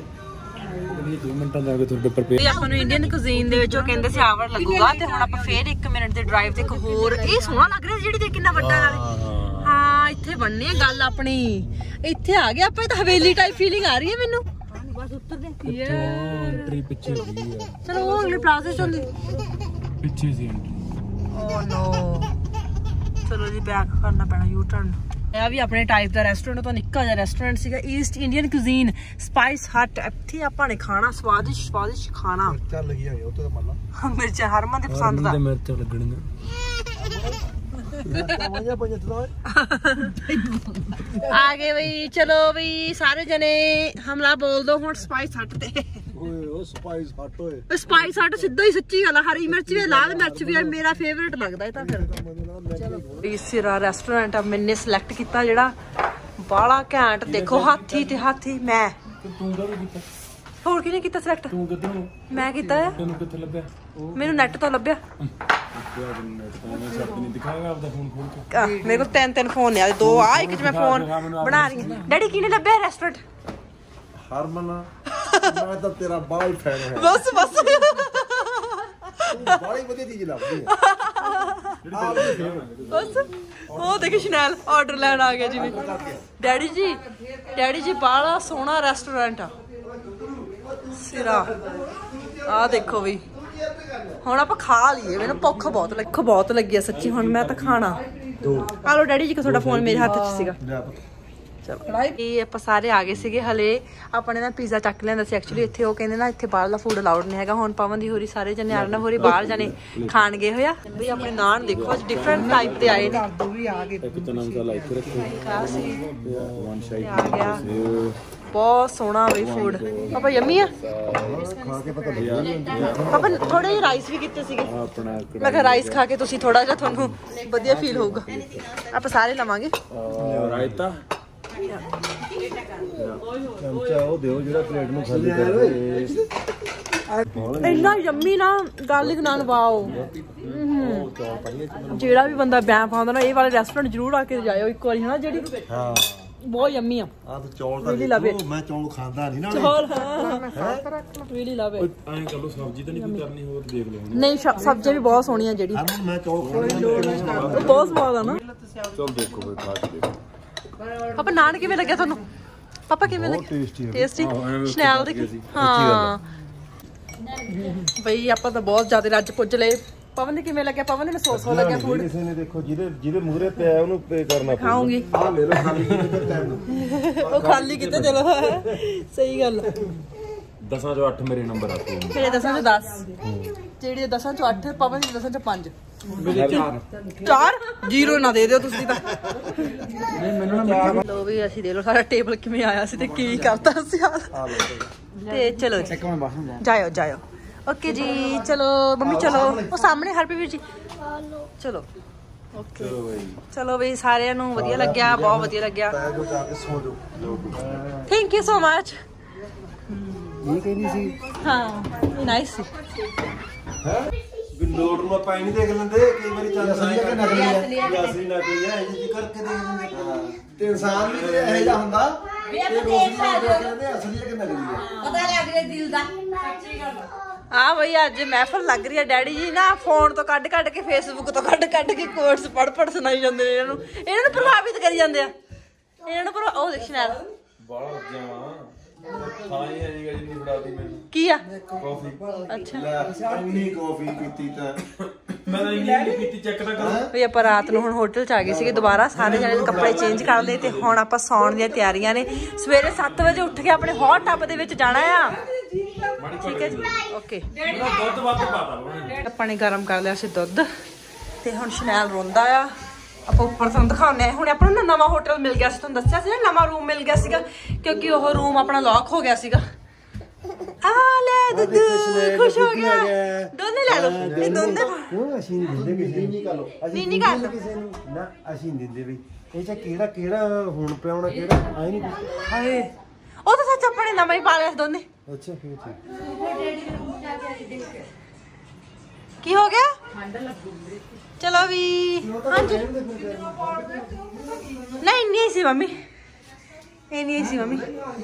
ਆਪਾਂ ਨੂੰ ਇੰਡੀਅਨ ਕੁਜ਼ੀਨ ਦੇ ਵਿੱਚ ਉਹ ਕਹਿੰਦੇ ਸੀ ਆਵਰ ਲੱਗੂਗਾ, ਤੇ ਹੁਣ ਆਪਾਂ ਫੇਰ ਇੱਕ ਮਿੰਟ ਦੇ ਡਰਾਈਵ ਤੇ ਇੱਕ ਹੋਰ। ਇਹ ਸੋਹਣਾ ਲੱਗ ਰਿਹਾ ਜਿਹੜੀ ਤੇ ਕਿੰਨਾ ਵੱਡਾ ਨਾਲੇ। ਹਾਂ ਇੱਥੇ ਬਣਨੀ ਹੈ ਗੱਲ ਆਪਣੀ, ਇੱਥੇ ਆ ਗਏ ਆਪਾਂ। ਇਹ ਤਾਂ ਹਵੇਲੀ ਟਾਈਪ ਫੀਲਿੰਗ ਆ ਰਹੀ ਹੈ ਮੈਨੂੰ। ਬਸ ਉੱਤਰਦੇ ਐਂਟਰੀ ਪਿੱਛੇ ਹੋਈ ਹੈ। ਚਲੋ ਉਹ ਅਗਲੇ ਪਲਾਜ਼ੇ ਚ ਹੁੰਦੀ ਪਿੱਛੇ ਸੀ ਐਂਟਰੀ। ਓ ਨੋ, ਚਲੋ ਜੀ ਬੈਕ ਕਰਨਾ ਪੈਣਾ ਯੂ ਟਰਨ। ਇਹ ਵੀ ਆਪਣੇ ਟਾਈਪ ਦਾ ਰੈਸਟੋਰੈਂਟ ਤੋਂ ਨਿੱਕਾ ਜਿਹਾ ਰੈਸਟੋਰੈਂਟ ਸੀਗਾ, ਈਸਟ ਇੰਡੀਅਨ ਕੁਜ਼ੀਨ ਸਪਾਈਸ ਹਟ। ਇੱਥੇ ਆਪਾਂ ਨੇ ਖਾਣਾ ਸਵਾਦਿਸ਼ਟ ਸਵਾਦਿਸ਼ਟ ਖਾਣਾ। ਚੱਲ ਲੱਗੀ ਹੋਈ ਉਹ ਤੇ ਮੰਨ ਲਾ ਮਿਰਚ ਹਰਮਨ ਦੀ ਪਸੰਦ ਦਾ। ਮਿਰਚ ਲੱਗਣੀਆਂ ਆ ਗਏ ਬਈ, ਚਲੋ ਬਈ ਸਾਰੇ ਜਣੇ ਹਮਲਾ ਬੋਲ ਦੋ ਹੁਣ ਸਪਾਈਸ ਹਟ ਤੇ। ਓਏ ਉਹ ਸਪਾਈਸ ਹਟ ਓਏ। ਸਪਾਈਸ ਹਟ ਸਿੱਧਾ ਹੀ ਸੱਚੀ ਗੱਲ, ਹਰੀ ਮਿਰਚ ਵੀ ਲਾਲ ਮਿਰਚ ਵੀ ਮੇਰਾ ਫੇਵਰੇਟ ਲੱਗਦਾ ਇਹ ਤਾਂ। ਫਿਰ ਚਲੋ ਸਿਰਾ ਰੈਸਟੋਰੈਂਟ ਆ ਮੈਨੇ ਸਿਲੈਕਟ ਕੀਤਾ ਜਿਹੜਾ ਬਾਲਾ ਘੈਂਟ। ਦੇਖੋ ਹਾਥੀ ਤੇ ਹਾਥੀ ਮੈਂ। ਤੂੰ ਕਦੋਂ ਕੀਤਾ? ਹੋਰ ਕਿਹਨੇ ਕੀਤਾ ਸਿਲੈਕਟ? ਤੂੰ ਕਿੱਧਰੋਂ? ਮੈਂ ਕੀਤਾ ਆ। ਤੈਨੂੰ ਕਿੱਥੇ ਲੱਭਿਆ? ਮੈਨੂੰ ਨੈਟ ਤੋਂ ਲੱਭਿਆ। ਦਿਖਾਏਗਾ ਆਪਦਾ ਫੋਨ ਖੋਲ ਕੇ। ਮੇਰੇ ਕੋਲ ਤਿੰਨ ਤਿੰਨ ਫੋਨ ਨੇ, ਦੋ ਆ ਇੱਕ ਚ ਮੈਂ ਫੋਨ ਬਣਾ ਰਹੀ ਹਾਂ। ਡੈਡੀ ਕਿਹਨੇ ਲੱਭਿਆ ਰੈਸਟੋਰੈਂਟ? ਹਰਮਨ, ਮੈਂ ਤਾਂ ਤੇਰਾ ਬਾਈ ਫੈਨ ਹਾਂ। ਬਸ ਬਸ ਬਾਈ ਵਧੀਆ ਚੀਜ਼ ਲੱਭਦੀ ਹੈ। ਬਸ ਉਹ ਦੇਖੀ ਸ਼ਨੈਲ ਆਰਡਰ ਲੈਣ ਆ ਗਿਆ ਜਿਵੇਂ। ਡੈਡੀ ਜੀ ਡੈਡੀ ਜੀ ਬਾਹਲਾ ਸੋਹਣਾ ਰੈਸਟੋਰੈਂਟ ਆ ਸਿਰਾ। ਆ ਦੇਖੋ ਵੀ ਹੁਣ ਆਪਾਂ ਖਾ ਲਈਏ, ਮੈਨੂੰ ਭੁੱਖ ਬਹੁਤ ਲੱਗੀ ਭੁੱਖ ਬਹੁਤ ਲੱਗੀ ਆ ਸੱਚੀ। ਹੁਣ ਮੈਂ ਤਾਂ ਖਾਣਾ। ਆ ਲੋ ਡੈਡੀ ਜੀ ਕਿ ਤੁਹਾਡਾ ਫੋਨ ਮੇਰੇ ਹੱਥ 'ਚ ਸੀਗਾ। ਚਲੋ ਇਹ ਆਪਾਂ ਸਾਰੇ ਆ ਗਏ ਸੀਗੇ। ਹਲੇ ਆਪਣੇ ਨਾ ਪੀਜ਼ਾ ਚੱਕ ਲਿਆਂਦਾ ਸੀ ਐਕਚੁਅਲੀ ਇੱਥੇ। ਉਹ ਕਹਿੰਦੇ ਨਾ ਇੱਥੇ ਬਾਹਰ ਦਾ ਫੂਡ ਅਲਾਉਡ ਨਹੀਂ ਹੈਗਾ। ਹੁਣ ਪਵਨ ਦੀ ਹੋਰੀ ਸਾਰੇ ਜਣੇ ਅਰਨਵ ਹੋਰੀ ਬਾਹਰ ਜਾਣੇ ਖਾਣ ਗਏ ਹੋਇਆ। ਵੀ ਆਪਣੇ ਨਾਨ ਦੇਖੋ ਅੱਜ ਡਿਫਰੈਂਟ ਟਾਈਪ ਦੇ ਆਏ ਨੇ। ਵੀ ਆ ਗਏ ਇੱਕ ਚਨਾ ਮਸਾਲਾ ਇੱਥੇ ਰੱਖੋ ਵਨ ਸ਼ਾਈ ਆ ਗਿਆ। ਬਹੁਤ ਸੋਹਣਾ ਵੀ ਫੂਡ। ਪਾਪਾ ਯਮੀ ਆ ਖਾ ਕੇ ਪਤਾ ਲੱਗਿਆ। ਪਾਪਾ ਥੋੜੇ ਜਿਹੇ ਰਾਈਸ ਵੀ ਕੀਤੇ ਸੀਗੇ। ਮੈਂ ਕਿਹਾ ਰਾਈਸ ਖਾ ਕੇ ਤੁਸੀਂ ਥੋੜਾ ਜਿਹਾ ਤੁਹਾਨੂੰ ਵਧੀਆ ਫੀਲ ਹੋਊਗਾ। ਆਪਾਂ ਸਾਰੇ ਲਵਾਂਗੇ ਰਾਇਤਾ। ਚਮਚਾ ਉਹ ਦਿਓ ਜਿਹੜਾ ਪਲੇਟ ਨੂੰ ਖਾਲੀ ਕਰਦੇ। ਇੰਨਾ ਯੰਮੀ ਨਾ ਗਾਰਲਿਕ ਨਾਨ ਵਾਓ। ਜਿਹੜਾ ਵੀ ਬੰਦਾ ਬੈਂ ਪਾਉਂਦਾ ਨਾ ਇਹ ਵਾਲੇ ਰੈਸਟੋਰੈਂਟ ਜ਼ਰੂਰ ਆ ਕੇ ਜਾਇਓ ਇੱਕ ਵਾਰੀ ਹਨਾ। ਜਿਹੜੀ ਹਾਂ ਬਹੁਤ ਯੰਮੀ ਆ। ਆ ਤਾਂ ਚੌਲ ਤਾਂ ਦੇਖੋ ਮੈਂ ਚੌਲ ਖਾਂਦਾ ਨਹੀਂ ਨਾ। ਚੌਲ ਹਾਂ ਰੀਲੀ ਲਵ ਇਟ। ਐਂ ਕਰ ਲਓ ਸਬਜ਼ੀ ਤਾਂ ਨਹੀਂ ਕੋਈ ਕਰਨੀ ਹੋਰ ਦੇਖ ਲਓ। ਨਹੀਂ ਸਬਜ਼ੀ ਵੀ ਬਹੁਤ ਸੋਹਣੀ ਆ ਜਿਹੜੀ। ਮੈਂ ਚੌਲ ਖਾਂਦਾ ਬਹੁਤ ਸਵਾਦ ਆ ਨਾ। ਚਲ ਦੇਖੋ ਫਿਰ ਖਾ ਕੇ ਦੇਖੋ। ਪਾਪਾ ਨਾਨ ਕਿਵੇਂ ਲੱਗਿਆ ਤੁਹਾਨੂੰ? ਪਾਪਾ ਕਿਵੇਂ ਲੱਗਿਆ? ਟੇਸਟੀ ਸ਼ਨੈਲ ਦੇਖੀ। ਹਾਂ ਬਈ ਆਪਾਂ ਤਾਂ ਬਹੁਤ ਜ਼ਿਆਦਾ ਰੱਜ ਪੁੱਜ ਲਏ। ਪਵਨ ਨੇ ਕਿਵੇਂ ਲੱਗਿਆ? ਪਵਨ ਨੇ ਸੌ ਸੌ ਲੱਗਿਆ ਫੂਡ। ਕਿਸੇ ਨੇ ਦੇਖੋ ਜਿਹਦੇ ਜਿਹਦੇ ਮੂਹਰੇ ਪਿਆ ਉਹਨੂੰ ਪੇ ਕਰਨਾ ਪਊਗਾ। ਖਾਉਂਗੀ ਆ ਲੈ ਲੋ ਖਾਲੀ ਕਿਤੇ ਟਾਈਮ ਉਹ ਖਾਲੀ ਕਿਤੇ ਚਲੋ ਸਹੀ ਗੱਲ। ਦਸਾਂ ਚੋਂ ਅੱਠ ਮੇਰੇ ਨੰਬਰ ਆ। ਮੇਰੇ ਦਸਾਂ ਚੋਂ ਦਸ ਜਿਹੜੀ ਦਸਾਂ ਚੋਂ ਅੱਠ ਪਵਨ ਦੀ ਦਸਾਂ ਚੋਂ ਪੰਜ ਚਾਰ ਜ਼ੀਰੋ ਨਾ ਦੇ ਦਿਓ ਤੁਸੀਂ ਤਾਂ। ਲੋ ਵੀ ਅਸੀਂ ਦੇਖ ਲਓ ਸਾਡਾ ਟੇਬਲ ਕਿਵੇਂ ਆਇਆ ਸੀ ਤੇ ਕੀ ਕਰਤਾ ਸੀ ਤੇ ਚਲੋ ਜੀ ਜਾਇਓ ਜਾਇਓ। ਓਕੇ ਜੀ ਚਲੋ ਮੰਮੀ ਚਲੋ ਉਹ ਸਾਹਮਣੇ ਹਰਪ੍ਰੀਤ ਵੀਰ ਜੀ ਚਲੋ। ਓਕੇ ਚਲੋ ਬਈ ਸਾਰਿਆਂ ਨੂੰ ਵਧੀਆ ਲੱਗਿਆ ਬਹੁਤ ਵਧੀਆ ਲੱਗਿਆ। Thank you so much. ਇਹ ਕਹਿੰਦੀ ਸੀ ਹਾਂ ਨਾਈਸ ਸੀ। ਵੀ ਨੋਟ ਨੂੰ ਆਪਾਂ ਨਹੀਂ ਦੇਖ ਲੈਂਦੇ ਕਈ ਵਾਰੀ ਚੱਲ ਅਸਲੀ ਕਿ ਨਕਲੀ ਹੈ। ਅਸਲੀ ਨਕਲੀ ਹੈ ਇਹ ਜੀ ਕਰਕੇ ਦੇਖ ਲੈਂਦੇ ਤੇ ਇਨਸਾਨ ਵੀ ਇਹੋ ਜਿਹਾ ਹੁੰਦਾ ਇਹ ਰੋਸ਼ਨੀ ਨਾਲ ਦੇਖ ਲੈਂਦੇ ਅਸਲੀ ਕਿ ਨਕਲੀ ਹੈ। ਪਤਾ ਲੱਗ ਰਿਹਾ ਦਿਲ ਦਾ। ਆ ਬਈ ਅੱਜ ਮਹਿਫਲ ਲੱਗ ਰਹੀ ਹੈ। ਡੈਡੀ ਜੀ ਨਾ ਫੋਨ ਤੋਂ ਕੱਢ ਕੱਢ ਕੇ ਫੇਸਬੁੱਕ ਤੋਂ ਕੱਢ ਕੱਢ ਕੇ ਕੋਟਸ ਪੜ ਪੜ ਸੁਣਾਈ ਜਾਂਦੇ ਨੇ। ਇਹਨਾਂ ਨੂੰ ਇਹਨਾਂ ਨੂੰ ਪ੍ਰਭਾਵਿਤ ਕਰੀ ਜਾਂਦੇ ਆ। ਇਹਨਾਂ ਨੂੰ ਪਰ ਉਹ ਦੇਖ ਸ਼ਨੈਲ ਬਾਹਲਾ ਜਾਵਾਂ ਖਾਈ ਆਏਗਾ ਜਿੰਨੀ ਫੜਾਤੀ ਮੈਨੂੰ। ਕੀ ਆ ਕਾਫੀ? ਅੱਛਾ ਇੰਨੀ ਕਾਫੀ ਪੀਤੀ ਤਾਂ ਮੈਂ ਤਾਂ ਇੰਨੀ ਨਹੀਂ ਪੀਤੀ ਚੈੱਕ ਤਾਂ ਕਰੋ। ਵੀ ਆਪਾਂ ਰਾਤ ਨੂੰ ਹੁਣ ਹੋਟਲ ਚ ਆ ਗਏ ਸੀਗੇ ਦੁਬਾਰਾ ਸਾਰੇ ਜਣੇ ਕੱਪੜੇ ਚੇਂਜ ਕਰ ਲਏ ਤੇ ਹੁਣ ਆਪਾਂ ਸੌਣ ਦੀਆਂ ਤਿਆਰੀਆਂ ਨੇ। ਸਵੇਰੇ ਸੱਤ ਵਜੇ ਉੱਠ ਕੇ ਆਪਣੇ ਹੌਟ ਟੱਬ ਦੇ ਵਿੱਚ ਜਾਣਾ ਆ। ਠੀਕ ਹੈ ਜੀ ਓਕੇ। ਦੁੱਧ ਵੱਧ ਪਾਤਾ ਆਪਾਂ ਨੇ ਗਰਮ ਕਰ ਲਿਆ ਸੀ ਦੁੱਧ ਤੇ ਹੁਣ ਸ਼ਨੈਲ ਰੋਂਦਾ ਆ। ਆਪਾਂ ਉੱਪਰ ਤੁਹਾਨੂੰ ਦਿਖਾਉਂਦੇ ਆ। ਹੁਣ ਆਪਾਂ ਨੂੰ ਨਵਾਂ ਹੋਟਲ ਮਿਲ ਗਿਆ ਸੀ। ਤੁਹਾਨੂੰ ਦੱਸਿਆ ਸੀ ਨਾ ਨਵਾਂ ਰੂਮ ਮਿਲ ਗਿਆ ਸੀਗਾ ਕਿਉਂਕਿ ਉਹ ਰੂਮ ਆਪਣਾ ਲੌਕ ਹੋ ਗਿਆ ਸੀਗਾ। ਆ ਲੈ ਦੁੱਧੂ ਖੁਸ਼ ਹੋ ਗਿਆ। ਦੋਨੇ ਲੈ ਲਓ ਇਹ ਦੋਨੇ। ਕਿਉਂ ਅਸੀਂ ਨਹੀਂ ਦਿੰਦੇ ਕਿਸੇ ਨੂੰ। ਨਹੀਂ ਕਰ ਲੋ ਅਸੀਂ ਨਹੀਂ ਕਰ ਕਿਸੇ ਨੂੰ ਨਾ ਅਸੀਂ ਨਹੀਂ ਦਿੰਦੇ ਬਈ। ਇਹ ਚ ਕਿਹੜਾ ਕਿਹੜਾ ਹੁਣ ਪਿਆਉਣਾ ਕਿਹੜਾ ਆਈ ਨਹੀਂ ਹਾਏ ਉਹ ਤਾਂ ਸੱਚ ਆਪਣੇ ਨਵਾਂ ਹੀ ਪਾ ਲਿਆ ਸੀ ਦੋਨੇ। ਅੱਛਾ ਫੇਰ ਕੀ ਹੋ ਗਿਆ? ਚਲੋ ਵੀ ਹਾਂਜੀ ਨਹੀਂ ਨਹੀਂ ਸੀ ਮੰਮੀ ਇਹ ਨਹੀਂ ਸੀ ਮੰਮੀ।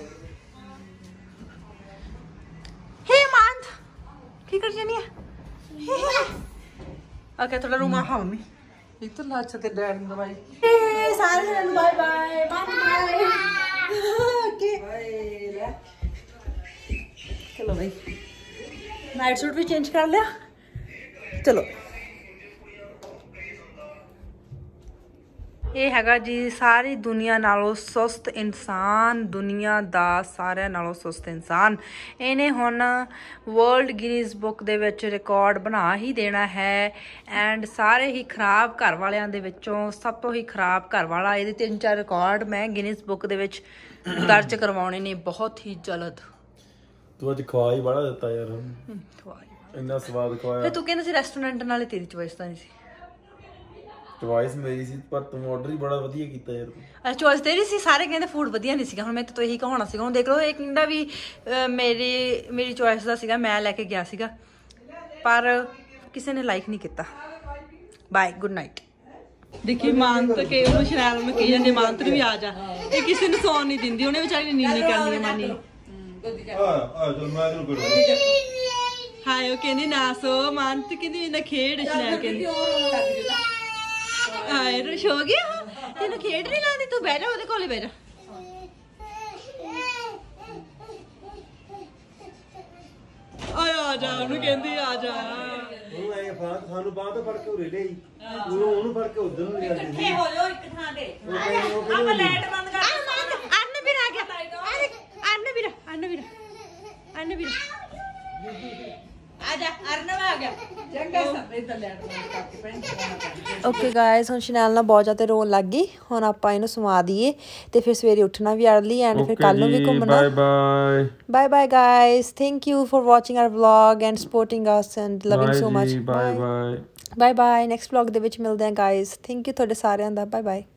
ਹੇ ਮੰਤ ਕੀ ਕਰ ਜਾਨੀ ਹੈ? ਓਕੇ ਥੋੜਾ ਰੂਮ ਆ ਮੰਮੀ ਇੱਕ ਤਾਂ ਲਾਚ ਤੇ ਡੈਡ ਨੂੰ ਦਵਾਈ। ਸਾਰੇ ਜਣਾਂ ਨੂੰ ਬਾਏ ਬਾਏ ਬਾਏ ਓਕੇ ਚਲੋ ਬਈ ਨਾਈਟ ਸੂਟ ਵੀ ਚੇਂਜ ਕਰ ਲਿਆ। ਚਲੋ ਇਹ ਹੈਗਾ ਜੀ ਸਾਰੀ ਦੁਨੀਆ ਨਾਲੋਂ ਸੁਸਤ ਇਨਸਾਨ। ਦੁਨੀਆ ਦਾ ਸਾਰਿਆਂ ਨਾਲੋਂ ਸੁਸਤ ਇਨਸਾਨ। ਇਹਨੇ ਹੁਣ ਵਰਲਡ ਗਿਨੀਜ਼ ਬੁੱਕ ਦੇ ਵਿੱਚ ਰਿਕਾਰਡ ਬਣਾ ਹੀ ਦੇਣਾ ਹੈ। ਐਂਡ ਸਾਰੇ ਹੀ ਖਰਾਬ ਘਰ ਵਾਲਿਆਂ ਦੇ ਵਿੱਚੋਂ ਸਭ ਤੋਂ ਹੀ ਖਰਾਬ ਘਰ ਵਾਲਾ। ਇਹਦੇ ਤਿੰਨ ਚਾਰ ਰਿਕਾਰਡ ਮੈਂ ਗਿਨੀਜ਼ ਬੁੱਕ ਦੇ ਵਿੱਚ ਦਰਜ ਕਰਵਾਉਣੇ ਨੇ ਬਹੁਤ ਹੀ ਜਲਦ। ਤੂੰ ਅੱਜ ਖਵਾ ਹੀ ਬੜਾ ਦਿੱਤਾ ਯਾਰ। ਇੰਨਾ ਸਵਾਦ ਖਵਾਇਆ। ਫਿਰ ਤੂੰ ਕਹਿੰਦਾ ਸੀ ਰੈਸਟੋਰੈਂਟ ਨਾਲੇ ਤੇਰੀ ਚੋਇਸ ਤਾਂ ਨਹੀਂ ਸੀ। ਚੁਆਇਸ ਮੇਰੀ ਸੀ ਪਰ ਤੂੰ ਆਰਡਰ ਹੀ ਬੜਾ ਵਧੀਆ ਕੀਤਾ ਯਾਰ। ਅੱਛਾ ਚੋਇਸ ਤੇਰੀ ਸੀ। ਸਾਰੇ ਕਹਿੰਦੇ ਫੂਡ ਵਧੀਆ ਨਹੀਂ ਸੀਗਾ। ਹੁਣ ਮੈਂ ਤਾਂ ਇਹੀ ਕਹਾਉਣਾ ਸੀਗਾ। ਹੁਣ ਦੇਖ ਲਓ ਇੱਕ ਕਹਿੰਦਾ ਵੀ ਮੇਰੀ ਮੇਰੀ ਚੋਇਸ ਦਾ ਸੀਗਾ ਮੈਂ ਲੈ ਕੇ ਗਿਆ ਸੀਗਾ ਪਰ ਕਿਸੇ ਨੇ ਲਾਈਕ ਨਹੀਂ ਕੀਤਾ। Bye good night. ਦੇਖੀ ਮਾਨਤ ਕੇ ਉਹਨੂੰ ਸ਼ਨੈਲ ਨੂੰ ਕਹੀ ਜਾਂਦੇ ਮਾਨਤ ਨੂੰ ਵੀ ਆ ਜਾ। ਇਹ ਕਿਸੇ ਨੂੰ ਸੌਣ ਨਹੀਂ ਦਿੰਦੀ। ਉਹਨੇ ਵਿਚਾਰੀ ਨੇ ਨੀਂਦ ਨਹੀਂ ਕਰਨੀ ਮਾਨੀ। ਆ ਆ ਚਲ ਮੈਂ ਇਹਨੂੰ ਕਰੂੰ। ਹਾਏ ਉਹ ਕਹਿੰਦੀ ਨਾ ਸੋ ਮਾਨਤ ਕਹਿੰਦੀ ਨਾ ਖੇਡ ਸ਼ਨੈਲ ਕਹਿੰਦੀ ਆਏ ਰੁਸ਼ ਹੋ ਗਿਆ ਤੈਨੂੰ ਖੇਡ ਨਹੀਂ ਲਾਉਂਦੀ ਤੂੰ ਬਹਿ ਜਾ ਉਹਦੇ ਕੋਲੇ ਬਹਿ ਜਾ ਆਏ ਆ ਜਾ ਉਹਨੂੰ ਕਹਿੰਦੀ ਆ ਜਾ ਉਹਨੂੰ ਐ ਫਾਂ ਸਾਨੂੰ ਬਾਹ ਤੋਂ ਫੜ ਕੇ ਉਰੇ ਲਈ ਉਹਨੂੰ ਉਹਨੂੰ ਫੜ ਕੇ ਉਧਰ ਨੂੰ ਲਿਆ ਸੀ ਇਕੱਠੇ ਹੋ ਜਾਓ ਇੱਕ ਥਾਂ ਤੇ ਆਪਾਂ ਲਾਈਟ ਬੰਦ ਕਰ ਅੰਨ ਵੀਰ ਆ ਗਿਆ ਅੰਨ ਵੀਰ ਅੰਨ ਵੀਰ ਅੰਨ ਵੀਰ ਆ ਜਾ ਅਰਨਵ ਆ ਗਿਆ ਚੰਗਾ ਸਭ ਇਧਰ ਲੈਟ ਬੰਦ ਕਰਕੇ ਪੈਣ ਓਕੇ ਗਾਇਸ ਹੁਣ ਸ਼ਨੈਲ ਨਾਲ ਬਹੁਤ ਜ਼ਿਆਦਾ ਰੋਣ ਲੱਗ ਗਈ ਹੁਣ ਆਪਾਂ ਇਹਨੂੰ ਸਵਾ ਦਈਏ ਤੇ ਫਿਰ ਸਵੇਰੇ ਉੱਠਣਾ ਵੀ ਅਰਲੀ ਐਂਡ ਫਿਰ ਕੱਲ ਨੂੰ ਵੀ ਘੁੰਮਣਾ bye bye bye bye guys thank you for watching our vlog and supporting us and loving so much bye bye bye bye next vlog ਦੇ ਵਿੱਚ ਮਿਲਦੇ ਹਾਂ ਗਾਇਸ ਥੈਂਕ ਯੂ ਤੁਹਾਡੇ ਸਾਰਿਆਂ ਦਾ ਬਾਏ ਬਾਏ